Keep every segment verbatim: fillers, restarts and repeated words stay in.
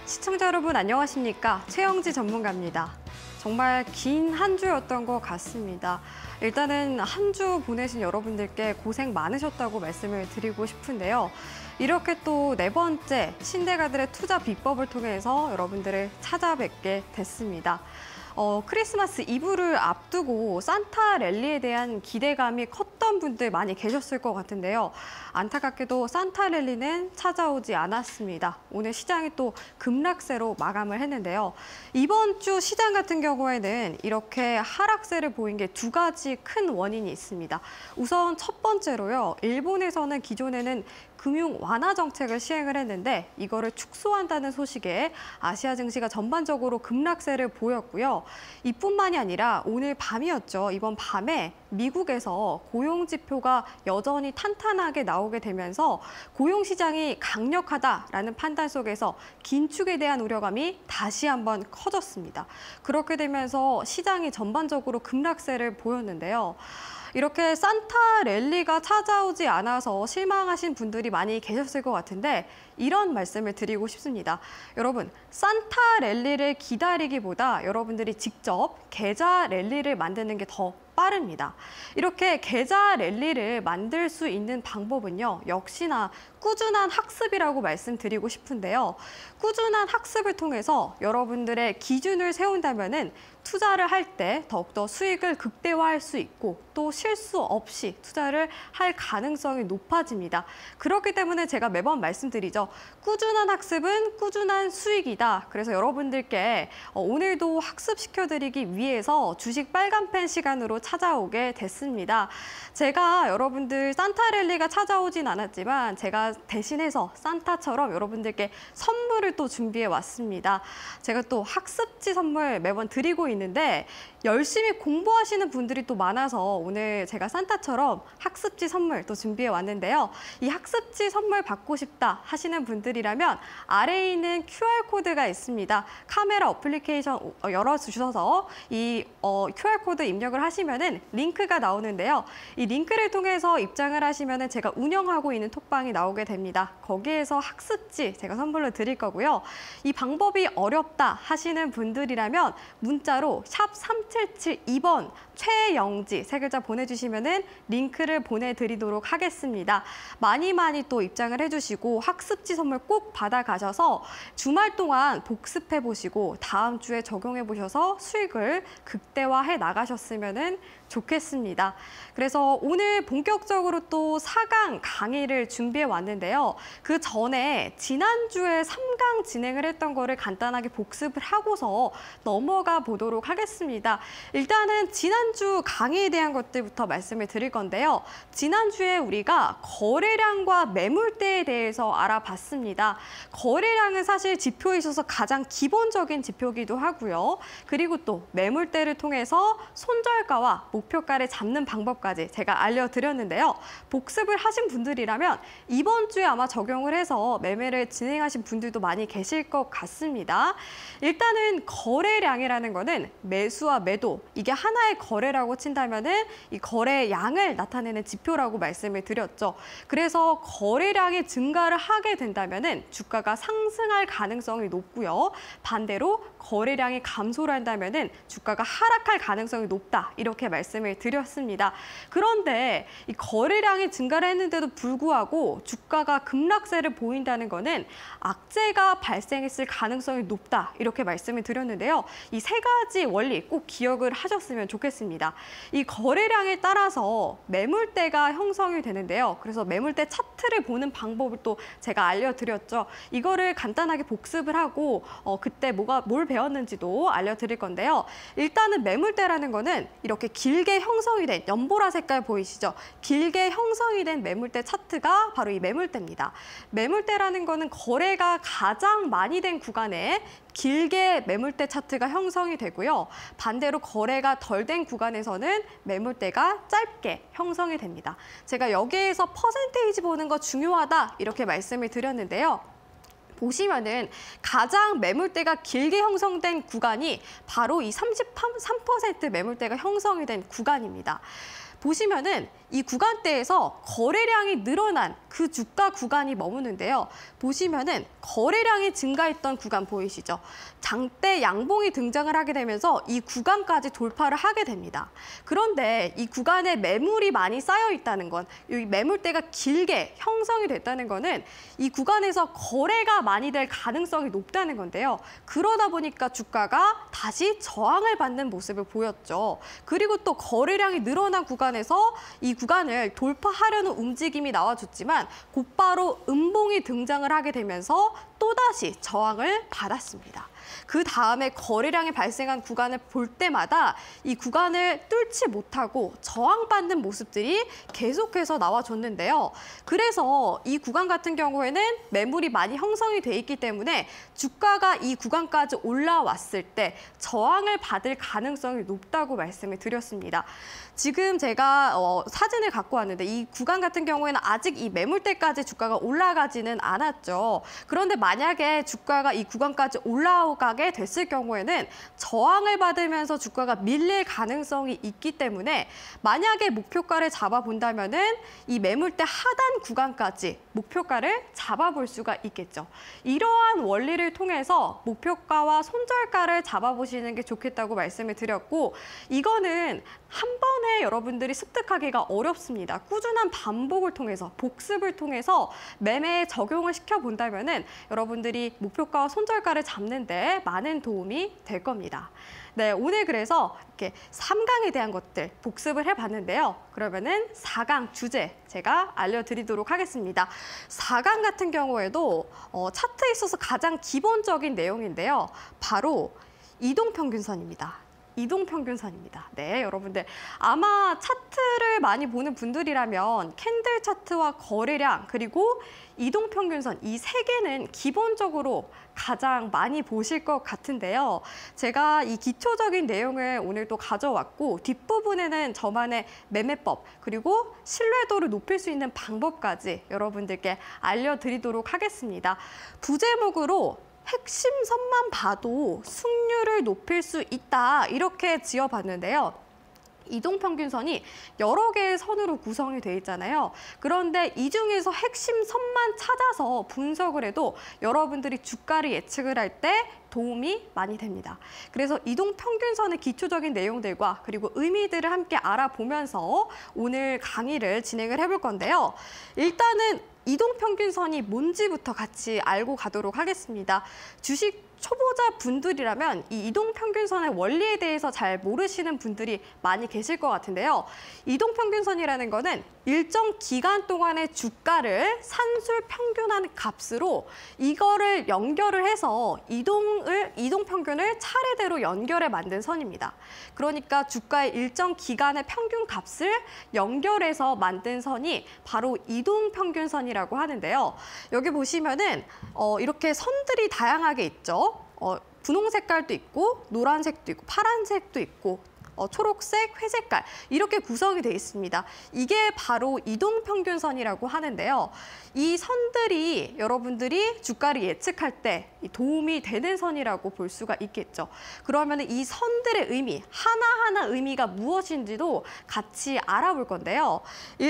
시청자 여러분 안녕하십니까? 최영지 전문가입니다. 정말 긴 한 주였던 것 같습니다. 일단은 한 주 보내신 여러분들께 고생 많으셨다고 말씀을 드리고 싶은데요. 이렇게 또 네 번째 신대가들의 투자 비법을 통해서 여러분들을 찾아뵙게 됐습니다. 어, 크리스마스 이브를 앞두고 산타 랠리에 대한 기대감이 컸던 분들 많이 계셨을 것 같은데요. 안타깝게도 산타 랠리는 찾아오지 않았습니다. 오늘 시장이 또 급락세로 마감을 했는데요. 이번 주 시장 같은 경우에는 이렇게 하락세를 보인 게 두 가지 큰 원인이 있습니다. 우선 첫 번째로요. 일본에서는 기존에는 금융 완화 정책을 시행을 했는데 이거를 축소한다는 소식에 아시아 증시가 전반적으로 급락세를 보였고요. 이뿐만이 아니라 오늘 밤이었죠. 이번 밤에 미국에서 고용 지표가 여전히 탄탄하게 나오게 되면서 고용 시장이 강력하다라는 판단 속에서 긴축에 대한 우려감이 다시 한번 커졌습니다. 그렇게 되면서 시장이 전반적으로 급락세를 보였는데요. 이렇게 산타 랠리가 찾아오지 않아서 실망하신 분들이 많이 계셨을 것 같은데 이런 말씀을 드리고 싶습니다. 여러분, 산타 랠리를 기다리기보다 여러분들이 직접 계좌 랠리를 만드는 게 더 빠릅니다. 이렇게 계좌 랠리를 만들 수 있는 방법은요. 역시나 꾸준한 학습이라고 말씀드리고 싶은데요. 꾸준한 학습을 통해서 여러분들의 기준을 세운다면은 투자를 할 때 더욱더 수익을 극대화할 수 있고 또 실수 없이 투자를 할 가능성이 높아집니다. 그렇기 때문에 제가 매번 말씀드리죠. 꾸준한 학습은 꾸준한 수익이다. 그래서 여러분들께 오늘도 학습시켜드리기 위해서 주식 빨간펜 시간으로 찾아오게 됐습니다. 제가 여러분들 산타 랠리가 찾아오진 않았지만 제가 대신해서 산타처럼 여러분들께 선물을 또 준비해 왔습니다. 제가 또 학습지 선물 매번 드리고 있는데 열심히 공부하시는 분들이 또 많아서 오늘 제가 산타처럼 학습지 선물 또 준비해 왔는데요. 이 학습지 선물 받고 싶다 하시는 분들이라면 아래에 있는 큐알코드가 있습니다. 카메라 어플리케이션 열어주셔서 이 어, 큐알코드 입력을 하시면은 링크가 나오는데요. 이 링크를 통해서 입장을 하시면은 제가 운영하고 있는 톡방이 나오게 됩니다. 거기에서 학습지 제가 선물로 드릴 거고요. 이 방법이 어렵다 하시는 분들이라면 문자로 샵 삼칠칠이 번 최영지 세 글자 보내주시면은 링크를 보내드리도록 하겠습니다. 많이 많이 또 입장을 해주시고 학습지 선물 꼭 받아가셔서 주말 동안 복습해보시고 다음 주에 적용해보셔서 수익을 극대화해 나가셨으면은 좋겠습니다. 그래서 오늘 본격적으로 또 사 강 강의를 준비해 왔는데요. 그 전에 지난주에 삼 강 진행을 했던 거를 간단하게 복습을 하고서 넘어가 보도록 하겠습니다. 일단은 지난주 강의에 대한 것들부터 말씀을 드릴 건데요. 지난주에 우리가 거래량과 매물대에 대해서 알아봤습니다. 거래량은 사실 지표에 있어서 가장 기본적인 지표이기도 하고요. 그리고 또 매물대를 통해서 손절가와 목표가를 잡는 방법까지 제가 알려드렸는데요. 복습을 하신 분들이라면 이번 주에 아마 적용을 해서 매매를 진행하신 분들도 많이 계실 것 같습니다. 일단은 거래량이라는 거는 매수와 매도, 이게 하나의 거래라고 친다면은 이 거래량을 나타내는 지표라고 말씀을 드렸죠. 그래서 거래량이 증가를 하게 된다면은 주가가 상승할 가능성이 높고요. 반대로 거래량이 감소를 한다면은 주가가 하락할 가능성이 높다. 이렇게 말씀을 드렸습니다. 그런데 이 거래량이 증가를 했는데도 불구하고 주가가 급락세를 보인다는 거는 악재가 발생했을 가능성이 높다. 이렇게 말씀을 드렸는데요. 이 세 가지 원리 꼭 기억을 하셨으면 좋겠습니다. 이 거래량에 따라서 매물대가 형성이 되는데요. 그래서 매물대 차트를 보는 방법을 또 제가 알려드렸죠. 이거를 간단하게 복습을 하고 어, 그때 뭐가 뭘 배웠는지도 알려드릴 건데요. 일단은 매물대라는 거는 이렇게 길게 형성이 된 연보라 색깔 보이시죠? 길게 형성이 된 매물대 차트가 바로 이 매물대입니다. 매물대라는 거는 거래가 가장 많이 된 구간에 길게 매물대 차트가 형성이 되고요. 반대로 거래가 덜 된 구간에서는 매물대가 짧게 형성이 됩니다. 제가 여기에서 퍼센테이지 보는 거 중요하다 이렇게 말씀을 드렸는데요. 보시면은 가장 매물대가 길게 형성된 구간이 바로 이 삼십삼 퍼센트 매물대가 형성이 된 구간입니다. 보시면은 이 구간대에서 거래량이 늘어난 그 주가 구간이 머무는데요. 보시면은 거래량이 증가했던 구간 보이시죠? 장대 양봉이 등장을 하게 되면서 이 구간까지 돌파를 하게 됩니다. 그런데 이 구간에 매물이 많이 쌓여 있다는 건, 이 매물대가 길게 형성이 됐다는 거는 이 구간에서 거래가 많이 될 가능성이 높다는 건데요. 그러다 보니까 주가가 다시 저항을 받는 모습을 보였죠. 그리고 또 거래량이 늘어난 구간에서 이 구간을 돌파하려는 움직임이 나와줬지만 곧바로 음봉이 등장을 하게 되면서 또다시 저항을 받았습니다. 그 다음에 거래량이 발생한 구간을 볼 때마다 이 구간을 뚫지 못하고 저항받는 모습들이 계속해서 나와줬는데요. 그래서 이 구간 같은 경우에는 매물이 많이 형성이 돼 있기 때문에 주가가 이 구간까지 올라왔을 때 저항을 받을 가능성이 높다고 말씀을 드렸습니다. 지금 제가 어, 사진을 갖고 왔는데 이 구간 같은 경우에는 아직 이 매물대까지 주가가 올라가지는 않았죠. 그런데 만약에 주가가 이 구간까지 올라가게 됐을 경우에는 저항을 받으면서 주가가 밀릴 가능성이 있기 때문에 만약에 목표가를 잡아본다면은 이 매물대 하단 구간까지 목표가를 잡아볼 수가 있겠죠. 이러한 원리를 통해서 목표가와 손절가를 잡아보시는 게 좋겠다고 말씀을 드렸고, 이거는 한 번에 여러분들이 습득하기가 어렵습니다. 꾸준한 반복을 통해서, 복습을 통해서 매매에 적용을 시켜본다면은 여러분들이 목표가와 손절가를 잡는 데 많은 도움이 될 겁니다. 네, 오늘 그래서 이렇게 삼 강에 대한 것들 복습을 해봤는데요. 그러면은 사 강 주제 제가 알려드리도록 하겠습니다. 사 강 같은 경우에도 어, 차트에 있어서 가장 기본적인 내용인데요. 바로 이동평균선입니다. 이동평균선입니다. 네, 여러분들 아마 차트를 많이 보는 분들이라면 캔들 차트와 거래량 그리고 이동평균선 이 세 개는 기본적으로 가장 많이 보실 것 같은데요. 제가 이 기초적인 내용을 오늘 또 가져왔고 뒷부분에는 저만의 매매법 그리고 신뢰도를 높일 수 있는 방법까지 여러분들께 알려드리도록 하겠습니다. 부제목으로 핵심 선만 봐도 승률을 높일 수 있다 이렇게 지어봤는데요. 이동평균선이 여러 개의 선으로 구성이 돼 있잖아요. 그런데 이 중에서 핵심 선만 찾아서 분석을 해도 여러분들이 주가를 예측을 할 때 도움이 많이 됩니다. 그래서 이동평균선의 기초적인 내용들과 그리고 의미들을 함께 알아보면서 오늘 강의를 진행을 해볼 건데요. 일단은 이동평균선이 뭔지부터 같이 알고 가도록 하겠습니다. 주식 초보자 분들이라면 이 이동평균선의 원리에 대해서 잘 모르시는 분들이 많이 계실 것 같은데요. 이동평균선이라는 거는 일정 기간 동안의 주가를 산술 평균한 값으로 이거를 연결을 해서 이동을, 이동평균을 차례대로 연결해 만든 선입니다. 그러니까 주가의 일정 기간의 평균 값을 연결해서 만든 선이 바로 이동평균선이라고 하는데요. 여기 보시면은 어, 이렇게 선들이 다양하게 있죠. 어, 분홍 색깔도 있고 노란색도 있고 파란색도 있고 어, 초록색, 회색깔 이렇게 구성이 되어 있습니다. 이게 바로 이동평균선이라고 하는데요. 이 선들이 여러분들이 주가를 예측할 때 도움이 되는 선이라고 볼 수가 있겠죠. 그러면 이 선들의 의미, 하나하나 의미가 무엇인지도 같이 알아볼 건데요.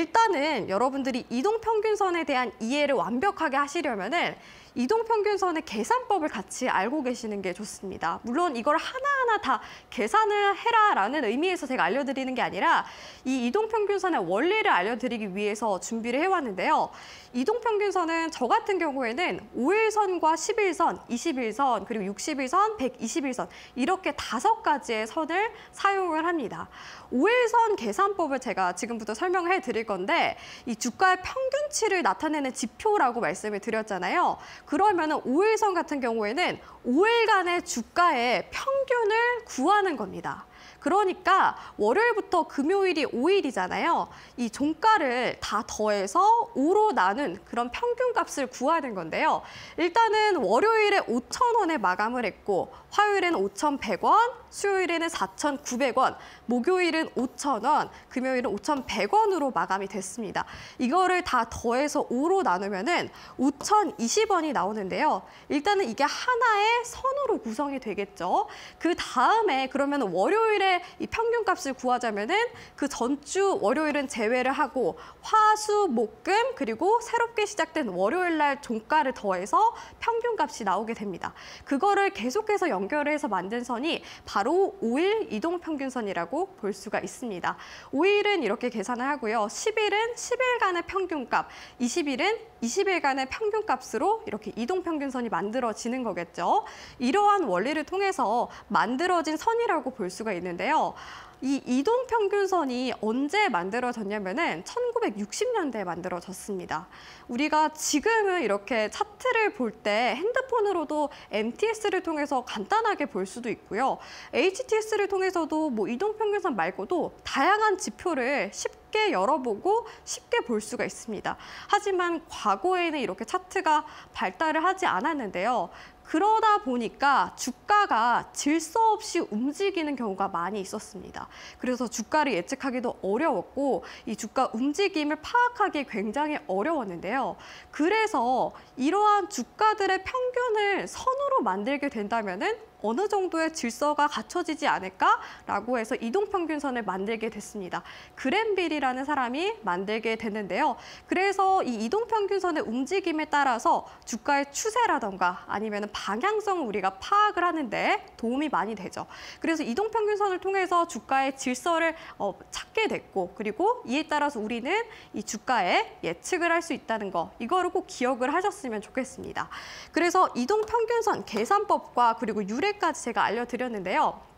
일단은 여러분들이 이동평균선에 대한 이해를 완벽하게 하시려면은 이동평균선의 계산법을 같이 알고 계시는 게 좋습니다. 물론 이걸 하나하나 다 계산을 해라라는 의미에서 제가 알려드리는 게 아니라 이 이동평균선의 원리를 알려드리기 위해서 준비를 해왔는데요. 이동평균선은 저 같은 경우에는 오 일선과 십일 선, 이십일 선, 그리고 육십일 선, 백이십일 선 이렇게 다섯 가지의 선을 사용을 합니다. 오 일선 계산법을 제가 지금부터 설명을 해드릴 건데 이 주가의 평균치를 나타내는 지표라고 말씀을 드렸잖아요. 그러면 오 일선 같은 경우에는 오 일간의 주가의 평균을 구하는 겁니다. 그러니까 월요일부터 금요일이 오 일이잖아요. 이 종가를 다 더해서 오로 나눈 그런 평균값을 구하는 건데요. 일단은 월요일에 오천 원에 마감을 했고 화요일에는 오천백 원, 수요일에는 사천구백 원, 목요일은 오천 원, 금요일은 오천백 원으로 마감이 됐습니다. 이거를 다 더해서 오로 나누면은 오천이십 원이 나오는데요. 일단은 이게 하나의 선으로 구성이 되겠죠. 그 다음에 그러면 월요일에 주의 이 평균값을 구하자면은 그 전주 월요일은 제외를 하고 화, 수, 목, 금 그리고 새롭게 시작된 월요일 날 종가를 더해서 평균값이 나오게 됩니다. 그거를 계속해서 연결을 해서 만든 선이 바로 오 일 이동평균선이라고 볼 수가 있습니다. 오 일은 이렇게 계산을 하고요. 십 일은 십 일간의 평균값, 이십 일은 이십 일간의 평균값으로 이렇게 이동평균선이 만들어지는 거겠죠. 이러한 원리를 통해서 만들어진 선이라고 볼 수가 있는데요. 이 이동평균선이 언제 만들어졌냐면은 천구백육십 년대에 만들어졌습니다. 우리가 지금은 이렇게 차트를 볼 때 핸드폰으로도 엠티에스를 통해서 간단하게 볼 수도 있고요. 에이치티에스를 통해서도 뭐 이동평균선 말고도 다양한 지표를 쉽게 열어보고 쉽게 볼 수가 있습니다. 하지만 과거에는 이렇게 차트가 발달을 하지 않았는데요. 그러다 보니까 주가가 질서 없이 움직이는 경우가 많이 있었습니다. 그래서 주가를 예측하기도 어려웠고 이 주가 움직임을 파악하기 굉장히 어려웠는데요. 그래서 이러한 주가들의 평균을 선으로 만들게 된다면은 어느 정도의 질서가 갖춰지지 않을까라고 해서 이동평균선을 만들게 됐습니다. 그랜빌이라는 사람이 만들게 됐는데요. 그래서 이 이동평균선의 움직임에 따라서 주가의 추세라던가 아니면 방향성을 우리가 파악을 하는데 도움이 많이 되죠. 그래서 이동평균선을 통해서 주가의 질서를 어, 찾게 됐고 그리고 이에 따라서 우리는 이 주가의 예측을 할 수 있다는 거 이거를 꼭 기억을 하셨으면 좋겠습니다. 그래서 이동평균선 계산법과 그리고 유래 까지 제가 알려드렸는데요.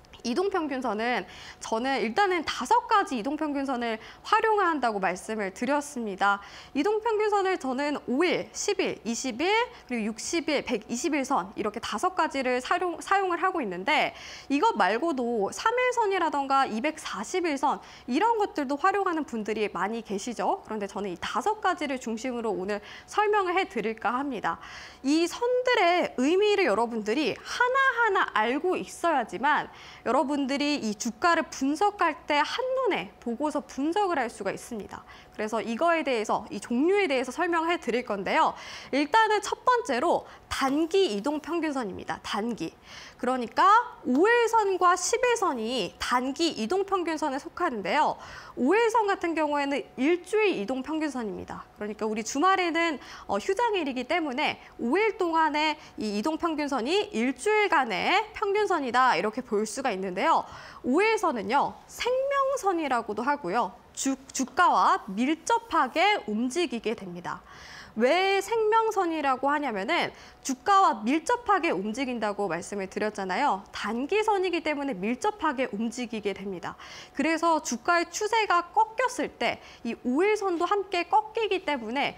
이동평균선은 저는 일단은 다섯 가지 이동평균선을 활용한다고 말씀을 드렸습니다. 이동평균선을 저는 오 일, 십 일, 이십 일, 그리고 육십 일, 백이십 일 선 이렇게 다섯 가지를 사용, 사용을 하고 있는데 이것 말고도 삼 일선이라던가 이백사십 일 선 이런 것들도 활용하는 분들이 많이 계시죠. 그런데 저는 이 다섯 가지를 중심으로 오늘 설명을 해드릴까 합니다. 이 선들의 의미를 여러분들이 하나하나 알고 있어야지만 여러분들이 이 주가를 분석할 때 한눈에 보고서 분석을 할 수가 있습니다. 그래서 이거에 대해서, 이 종류에 대해서 설명해 드릴 건데요. 일단은 첫 번째로 단기 이동평균선입니다. 단기. 그러니까 오 일선과 십 일선이 단기 이동평균선에 속하는데요. 오 일선 같은 경우에는 일주일 이동평균선입니다. 그러니까 우리 주말에는 어, 휴장일이기 때문에 오 일 동안의 이 이동평균선이 일주일간의 평균선이다 이렇게 볼 수가 있는데요. 오 일선은요. 생명선이라고도 하고요. 주, 주가와 밀접하게 움직이게 됩니다. 왜 생명선이라고 하냐면은 주가와 밀접하게 움직인다고 말씀을 드렸잖아요. 단기선이기 때문에 밀접하게 움직이게 됩니다. 그래서 주가의 추세가 꺾였을 때 이 오 일선도 함께 꺾이기 때문에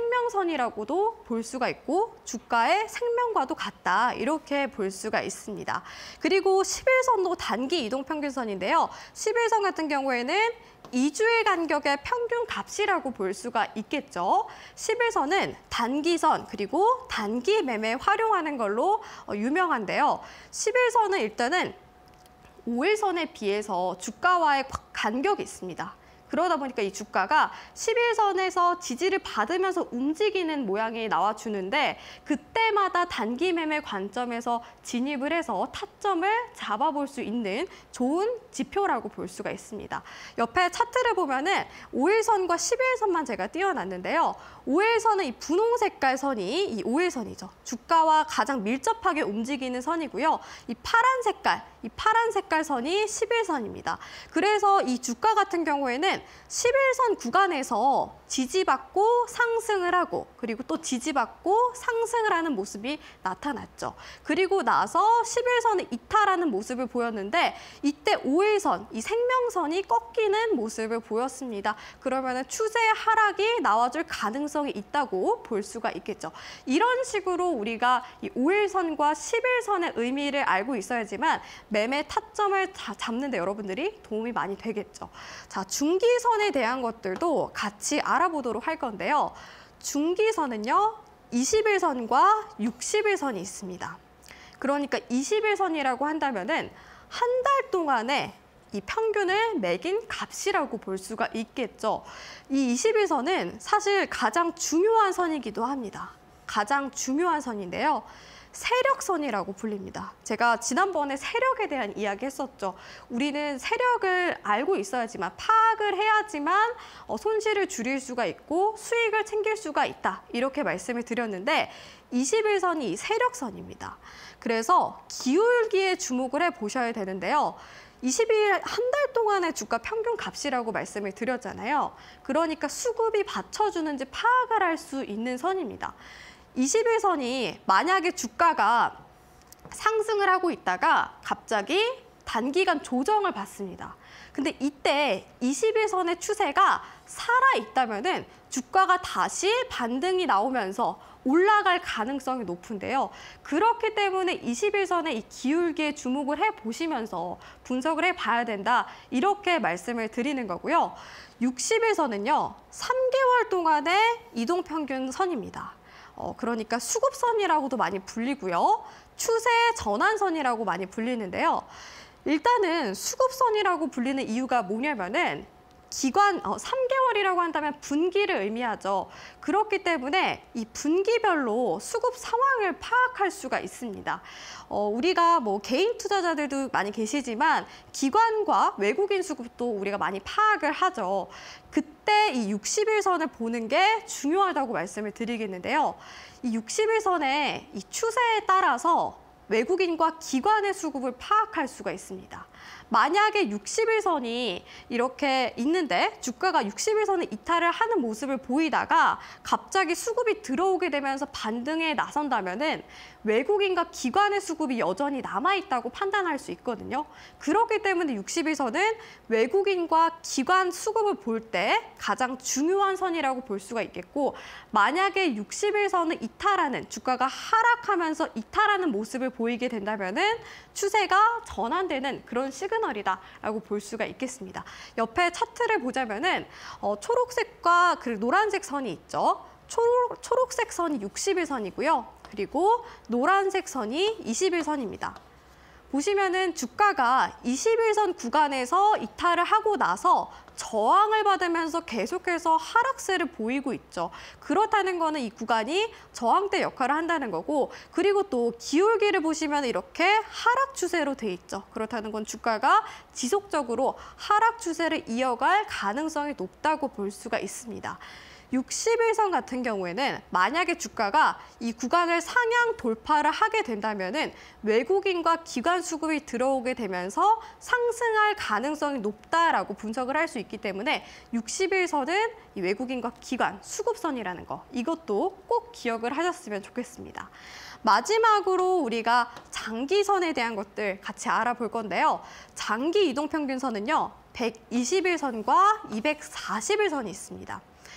생명선이라고도 볼 수가 있고 주가의 생명과도 같다 이렇게 볼 수가 있습니다. 그리고 십 일선도 단기 이동평균선인데요. 십 일선 같은 경우에는 이 주일 간격의 평균 값이라고 볼 수가 있겠죠. 십 일선은 단기선 그리고 단기 매매에 활용하는 걸로 유명한데요. 십 일선은 일단은 오 일선에 비해서 주가와의 간격이 있습니다. 그러다 보니까 이 주가가 십 일선에서 지지를 받으면서 움직이는 모양이 나와주는데 그때마다 단기 매매 관점에서 진입을 해서 타점을 잡아볼 수 있는 좋은 지표라고 볼 수가 있습니다. 옆에 차트를 보면은 오 일선과 십 일선만 제가 띄워놨는데요. 오 일선은 이 분홍 색깔 선이 이 오 일선이죠. 주가와 가장 밀접하게 움직이는 선이고요. 이 파란 색깔, 이 파란 색깔 선이 십 일선입니다. 그래서 이 주가 같은 경우에는 십 일선 구간에서 지지받고 상승을 하고 그리고 또 지지받고 상승을 하는 모습이 나타났죠. 그리고 나서 십 일선을 이탈하는 모습을 보였는데 이때 오 일선, 이 생명선이 꺾이는 모습을 보였습니다. 그러면 추세의 하락이 나와줄 가능성이 있다고 볼 수가 있겠죠. 이런 식으로 우리가 이 오 일선과 십 일선의 의미를 알고 있어야지만 매매 타점을 잡는 데 여러분들이 도움이 많이 되겠죠. 자, 중기선에 대한 것들도 같이 알아보도록 할 건데요. 중기선은요. 이십 일선과 육십 일선이 있습니다. 그러니까 이십 일선이라고 한다면은 한 달 동안에 이 평균을 매긴 값이라고 볼 수가 있겠죠. 이 이십 일선은 사실 가장 중요한 선이기도 합니다. 가장 중요한 선인데요. 세력선이라고 불립니다. 제가 지난번에 세력에 대한 이야기 했었죠. 우리는 세력을 알고 있어야지만, 파악을 해야지만 어, 손실을 줄일 수가 있고 수익을 챙길 수가 있다. 이렇게 말씀을 드렸는데 이십일 선이 이 세력선입니다. 그래서 기울기에 주목을 해보셔야 되는데요. 이십 일 한 달 동안의 주가 평균 값이라고 말씀을 드렸잖아요. 그러니까 수급이 받쳐주는지 파악을 할 수 있는 선입니다. 이십일 선이 만약에 주가가 상승을 하고 있다가 갑자기 단기간 조정을 받습니다. 근데 이때 이십일 선의 추세가 살아있다면은 주가가 다시 반등이 나오면서 올라갈 가능성이 높은데요. 그렇기 때문에 이십일 선의 이 기울기에 주목을 해보시면서 분석을 해봐야 된다. 이렇게 말씀을 드리는 거고요. 육십일 선은요. 삼 개월 동안의 이동평균 선입니다. 어, 그러니까 수급선이라고도 많이 불리고요. 추세 전환선이라고 많이 불리는데요. 일단은 수급선이라고 불리는 이유가 뭐냐면은 기간 어, 삼 개월이라고 한다면 분기를 의미하죠. 그렇기 때문에 이 분기별로 수급 상황을 파악할 수가 있습니다. 어, 우리가 뭐 개인 투자자들도 많이 계시지만 기관과 외국인 수급도 우리가 많이 파악을 하죠. 그때 이 육십일 선을 보는 게 중요하다고 말씀을 드리겠는데요. 이 육십일 선의 이 추세에 따라서 외국인과 기관의 수급을 파악할 수가 있습니다. 만약에 육십일 선이 이렇게 있는데 주가가 육십일 선을 이탈을 하는 모습을 보이다가 갑자기 수급이 들어오게 되면서 반등에 나선다면은 외국인과 기관의 수급이 여전히 남아있다고 판단할 수 있거든요. 그렇기 때문에 육십일 선은 외국인과 기관 수급을 볼 때 가장 중요한 선이라고 볼 수가 있겠고, 만약에 육십일 선을 이탈하는, 주가가 하락하면서 이탈하는 모습을 보이게 된다면은 추세가 전환되는 그런 시그널이다라고 볼 수가 있겠습니다. 옆에 차트를 보자면은 어, 초록색과 그 노란색 선이 있죠. 초록, 초록색 선이 육십일 선이고요. 그리고 노란색 선이 이십일 선입니다. 보시면은 주가가 이십일 선 구간에서 이탈을 하고 나서 저항을 받으면서 계속해서 하락세를 보이고 있죠. 그렇다는 거는 이 구간이 저항대 역할을 한다는 거고, 그리고 또 기울기를 보시면 이렇게 하락 추세로 돼 있죠. 그렇다는 건 주가가 지속적으로 하락 추세를 이어갈 가능성이 높다고 볼 수가 있습니다. 육십일 선 같은 경우에는 만약에 주가가 이 구간을 상향 돌파를 하게 된다면은 외국인과 기관 수급이 들어오게 되면서 상승할 가능성이 높다라고 분석을 할 수 있기 때문에 육십일 선은 이 외국인과 기관 수급선이라는 거, 이것도 꼭 기억을 하셨으면 좋겠습니다. 마지막으로 우리가 장기선에 대한 것들 같이 알아볼 건데요. 장기 이동평균선은요, 백이십일 선과 이백사십일 선이 있습니다.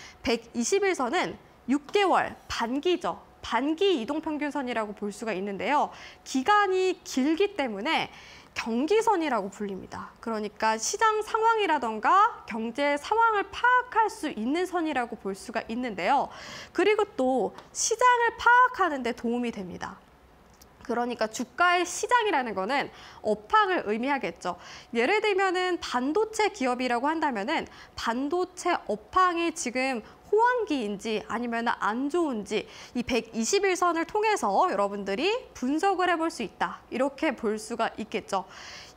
백이십일 선은 육 개월 반기죠. 반기 이동평균선이라고 볼 수가 있는데요. 기간이 길기 때문에 경기선이라고 불립니다. 그러니까 시장 상황이라던가 경제 상황을 파악할 수 있는 선이라고 볼 수가 있는데요. 그리고 또 시장을 파악하는 데 도움이 됩니다. 그러니까 주가의 시장이라는 거는 업황을 의미하겠죠. 예를 들면은 반도체 기업이라고 한다면은 반도체 업황이 지금 호황기인지 아니면 안 좋은지 이 백이십일 선을 통해서 여러분들이 분석을 해볼 수 있다. 이렇게 볼 수가 있겠죠.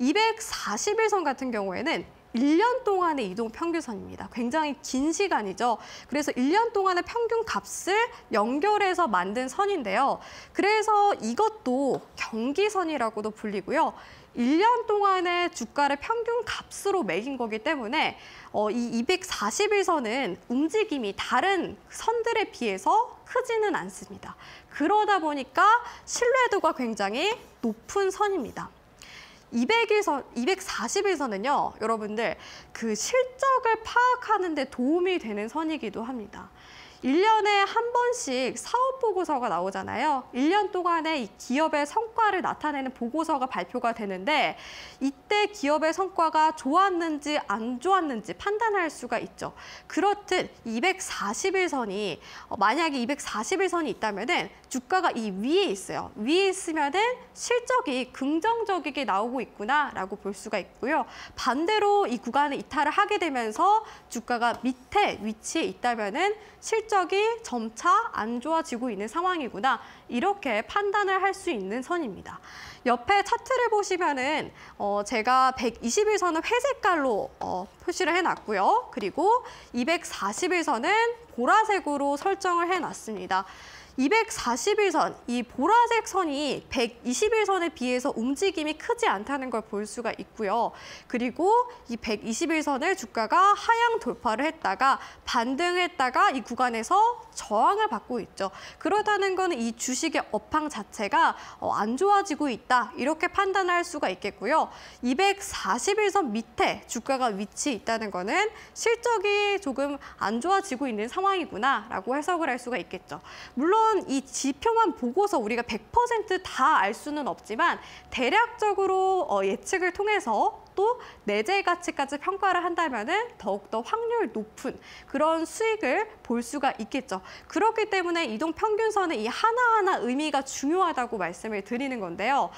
이백사십일 선 같은 경우에는 일 년 동안의 이동 평균선입니다. 굉장히 긴 시간이죠. 그래서 일 년 동안의 평균 값을 연결해서 만든 선인데요. 그래서 이것도 경기선이라고도 불리고요. 일 년 동안의 주가를 평균 값으로 매긴 거기 때문에 어, 이 이백사십일 선은 움직임이 다른 선들에 비해서 크지는 않습니다. 그러다 보니까 신뢰도가 굉장히 높은 선입니다. 이백일 선, 이백사십일 선은요, 여러분들 그 실적을 파악하는 데 도움이 되는 선이기도 합니다. 일 년에 한 번씩 사업 보고서가 나오잖아요. 일 년 동안에 이 기업의 성과를 나타내는 보고서가 발표가 되는데 이때 기업의 성과가 좋았는지 안 좋았는지 판단할 수가 있죠. 그렇듯 이백사십일 선이 만약에 이백사십일 선이 있다면은 주가가 이 위에 있어요. 위에 있으면은 실적이 긍정적이게 나오고 있구나라고 볼 수가 있고요. 반대로 이 구간을 이탈을 하게 되면서 주가가 밑에 위치에 있다면은 실 실적이 점차 안 좋아지고 있는 상황이구나. 이렇게 판단을 할 수 있는 선입니다. 옆에 차트를 보시면은 어, 제가 백이십 일 선은 회색깔로 어, 표시를 해놨고요. 그리고 이백사십 일 선은 보라색으로 설정을 해놨습니다. 이백사십 일 선, 이 보라색 선이 백이십 일 선에 비해서 움직임이 크지 않다는 걸 볼 수가 있고요. 그리고 이 백이십 일 선을 주가가 하향 돌파를 했다가 반등했다가 이 구간에서 저항을 받고 있죠. 그렇다는 거는 이 주식의 업황 자체가 안 좋아지고 있다. 이렇게 판단할 수가 있겠고요. 이백사십 일 선 밑에 주가가 위치해 있다는 거는 실적이 조금 안 좋아지고 있는 상황이구나라고 해석을 할 수가 있겠죠. 물론 이 지표만 보고서 우리가 백 퍼센트 다 알 수는 없지만 대략적으로 어, 예측을 통해서 또 내재 가치까지 평가를 한다면은 더욱더 확률 높은 그런 수익을 볼 수가 있겠죠. 그렇기 때문에 이동평균선의 이 하나하나 의미가 중요하다고 말씀을 드리는 건데요.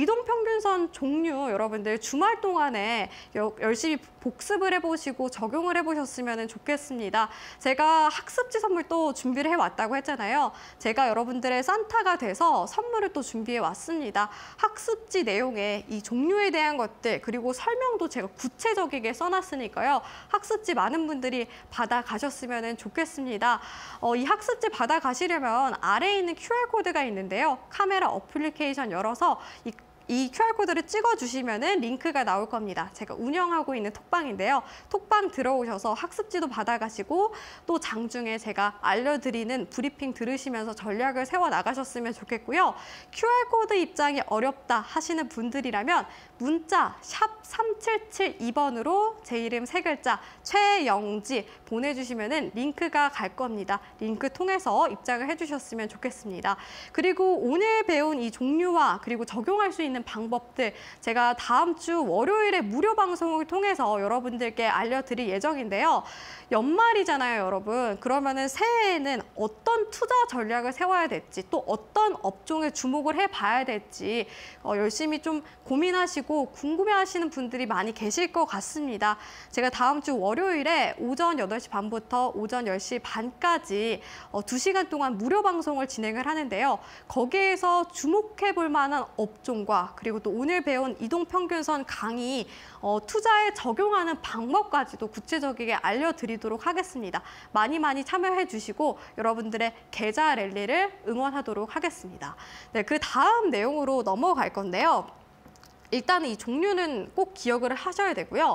이동평균선 종류 여러분들 주말 동안에 여, 열심히 복습을 해보시고 적용을 해보셨으면 좋겠습니다. 제가 학습지 선물 또 준비를 해왔다고 했잖아요. 제가 여러분들의 산타가 돼서 선물을 또 준비해 왔습니다. 학습지 내용에 이 종류에 대한 것들 그리고 설명도 제가 구체적이게 써놨으니까요. 학습지 많은 분들이 받아가셨으면 좋겠습니다. 어, 이 학습지 받아가시려면 아래에 있는 큐알코드가 있는데요. 카메라 어플리케이션 열어서 이 이 큐알코드를 찍어주시면은 링크가 나올 겁니다. 제가 운영하고 있는 톡방인데요. 톡방 들어오셔서 학습지도 받아가시고 또 장중에 제가 알려드리는 브리핑 들으시면서 전략을 세워나가셨으면 좋겠고요. 큐알코드 입장이 어렵다 하시는 분들이라면 문자 샵 삼칠칠이 번으로 제 이름 세 글자 최영지 보내주시면은 링크가 갈 겁니다. 링크 통해서 입장을 해주셨으면 좋겠습니다. 그리고 오늘 배운 이 종류와 그리고 적용할 수 있는 방법들 제가 다음 주 월요일에 무료 방송을 통해서 여러분들께 알려드릴 예정인데요. 연말이잖아요, 여러분. 그러면은 새해에는 어떤 투자 전략을 세워야 될지 또 어떤 업종에 주목을 해봐야 될지 어, 열심히 좀 고민하시고 궁금해하시는 분들이 많이 계실 것 같습니다. 제가 다음 주 월요일에 오전 여덟 시 반부터 오전 열 시 반까지 어, 두 시간 동안 무료 방송을 진행을 하는데요. 거기에서 주목해볼 만한 업종과 그리고 또 오늘 배운 이동평균선 강의 어, 투자에 적용하는 방법까지도 구체적이게 알려드리도록 하겠습니다. 많이 많이 참여해 주시고 여러분들의 계좌 랠리를 응원하도록 하겠습니다. 네, 그 다음 내용으로 넘어갈 건데요. 일단은 이 종류는 꼭 기억을 하셔야 되고요.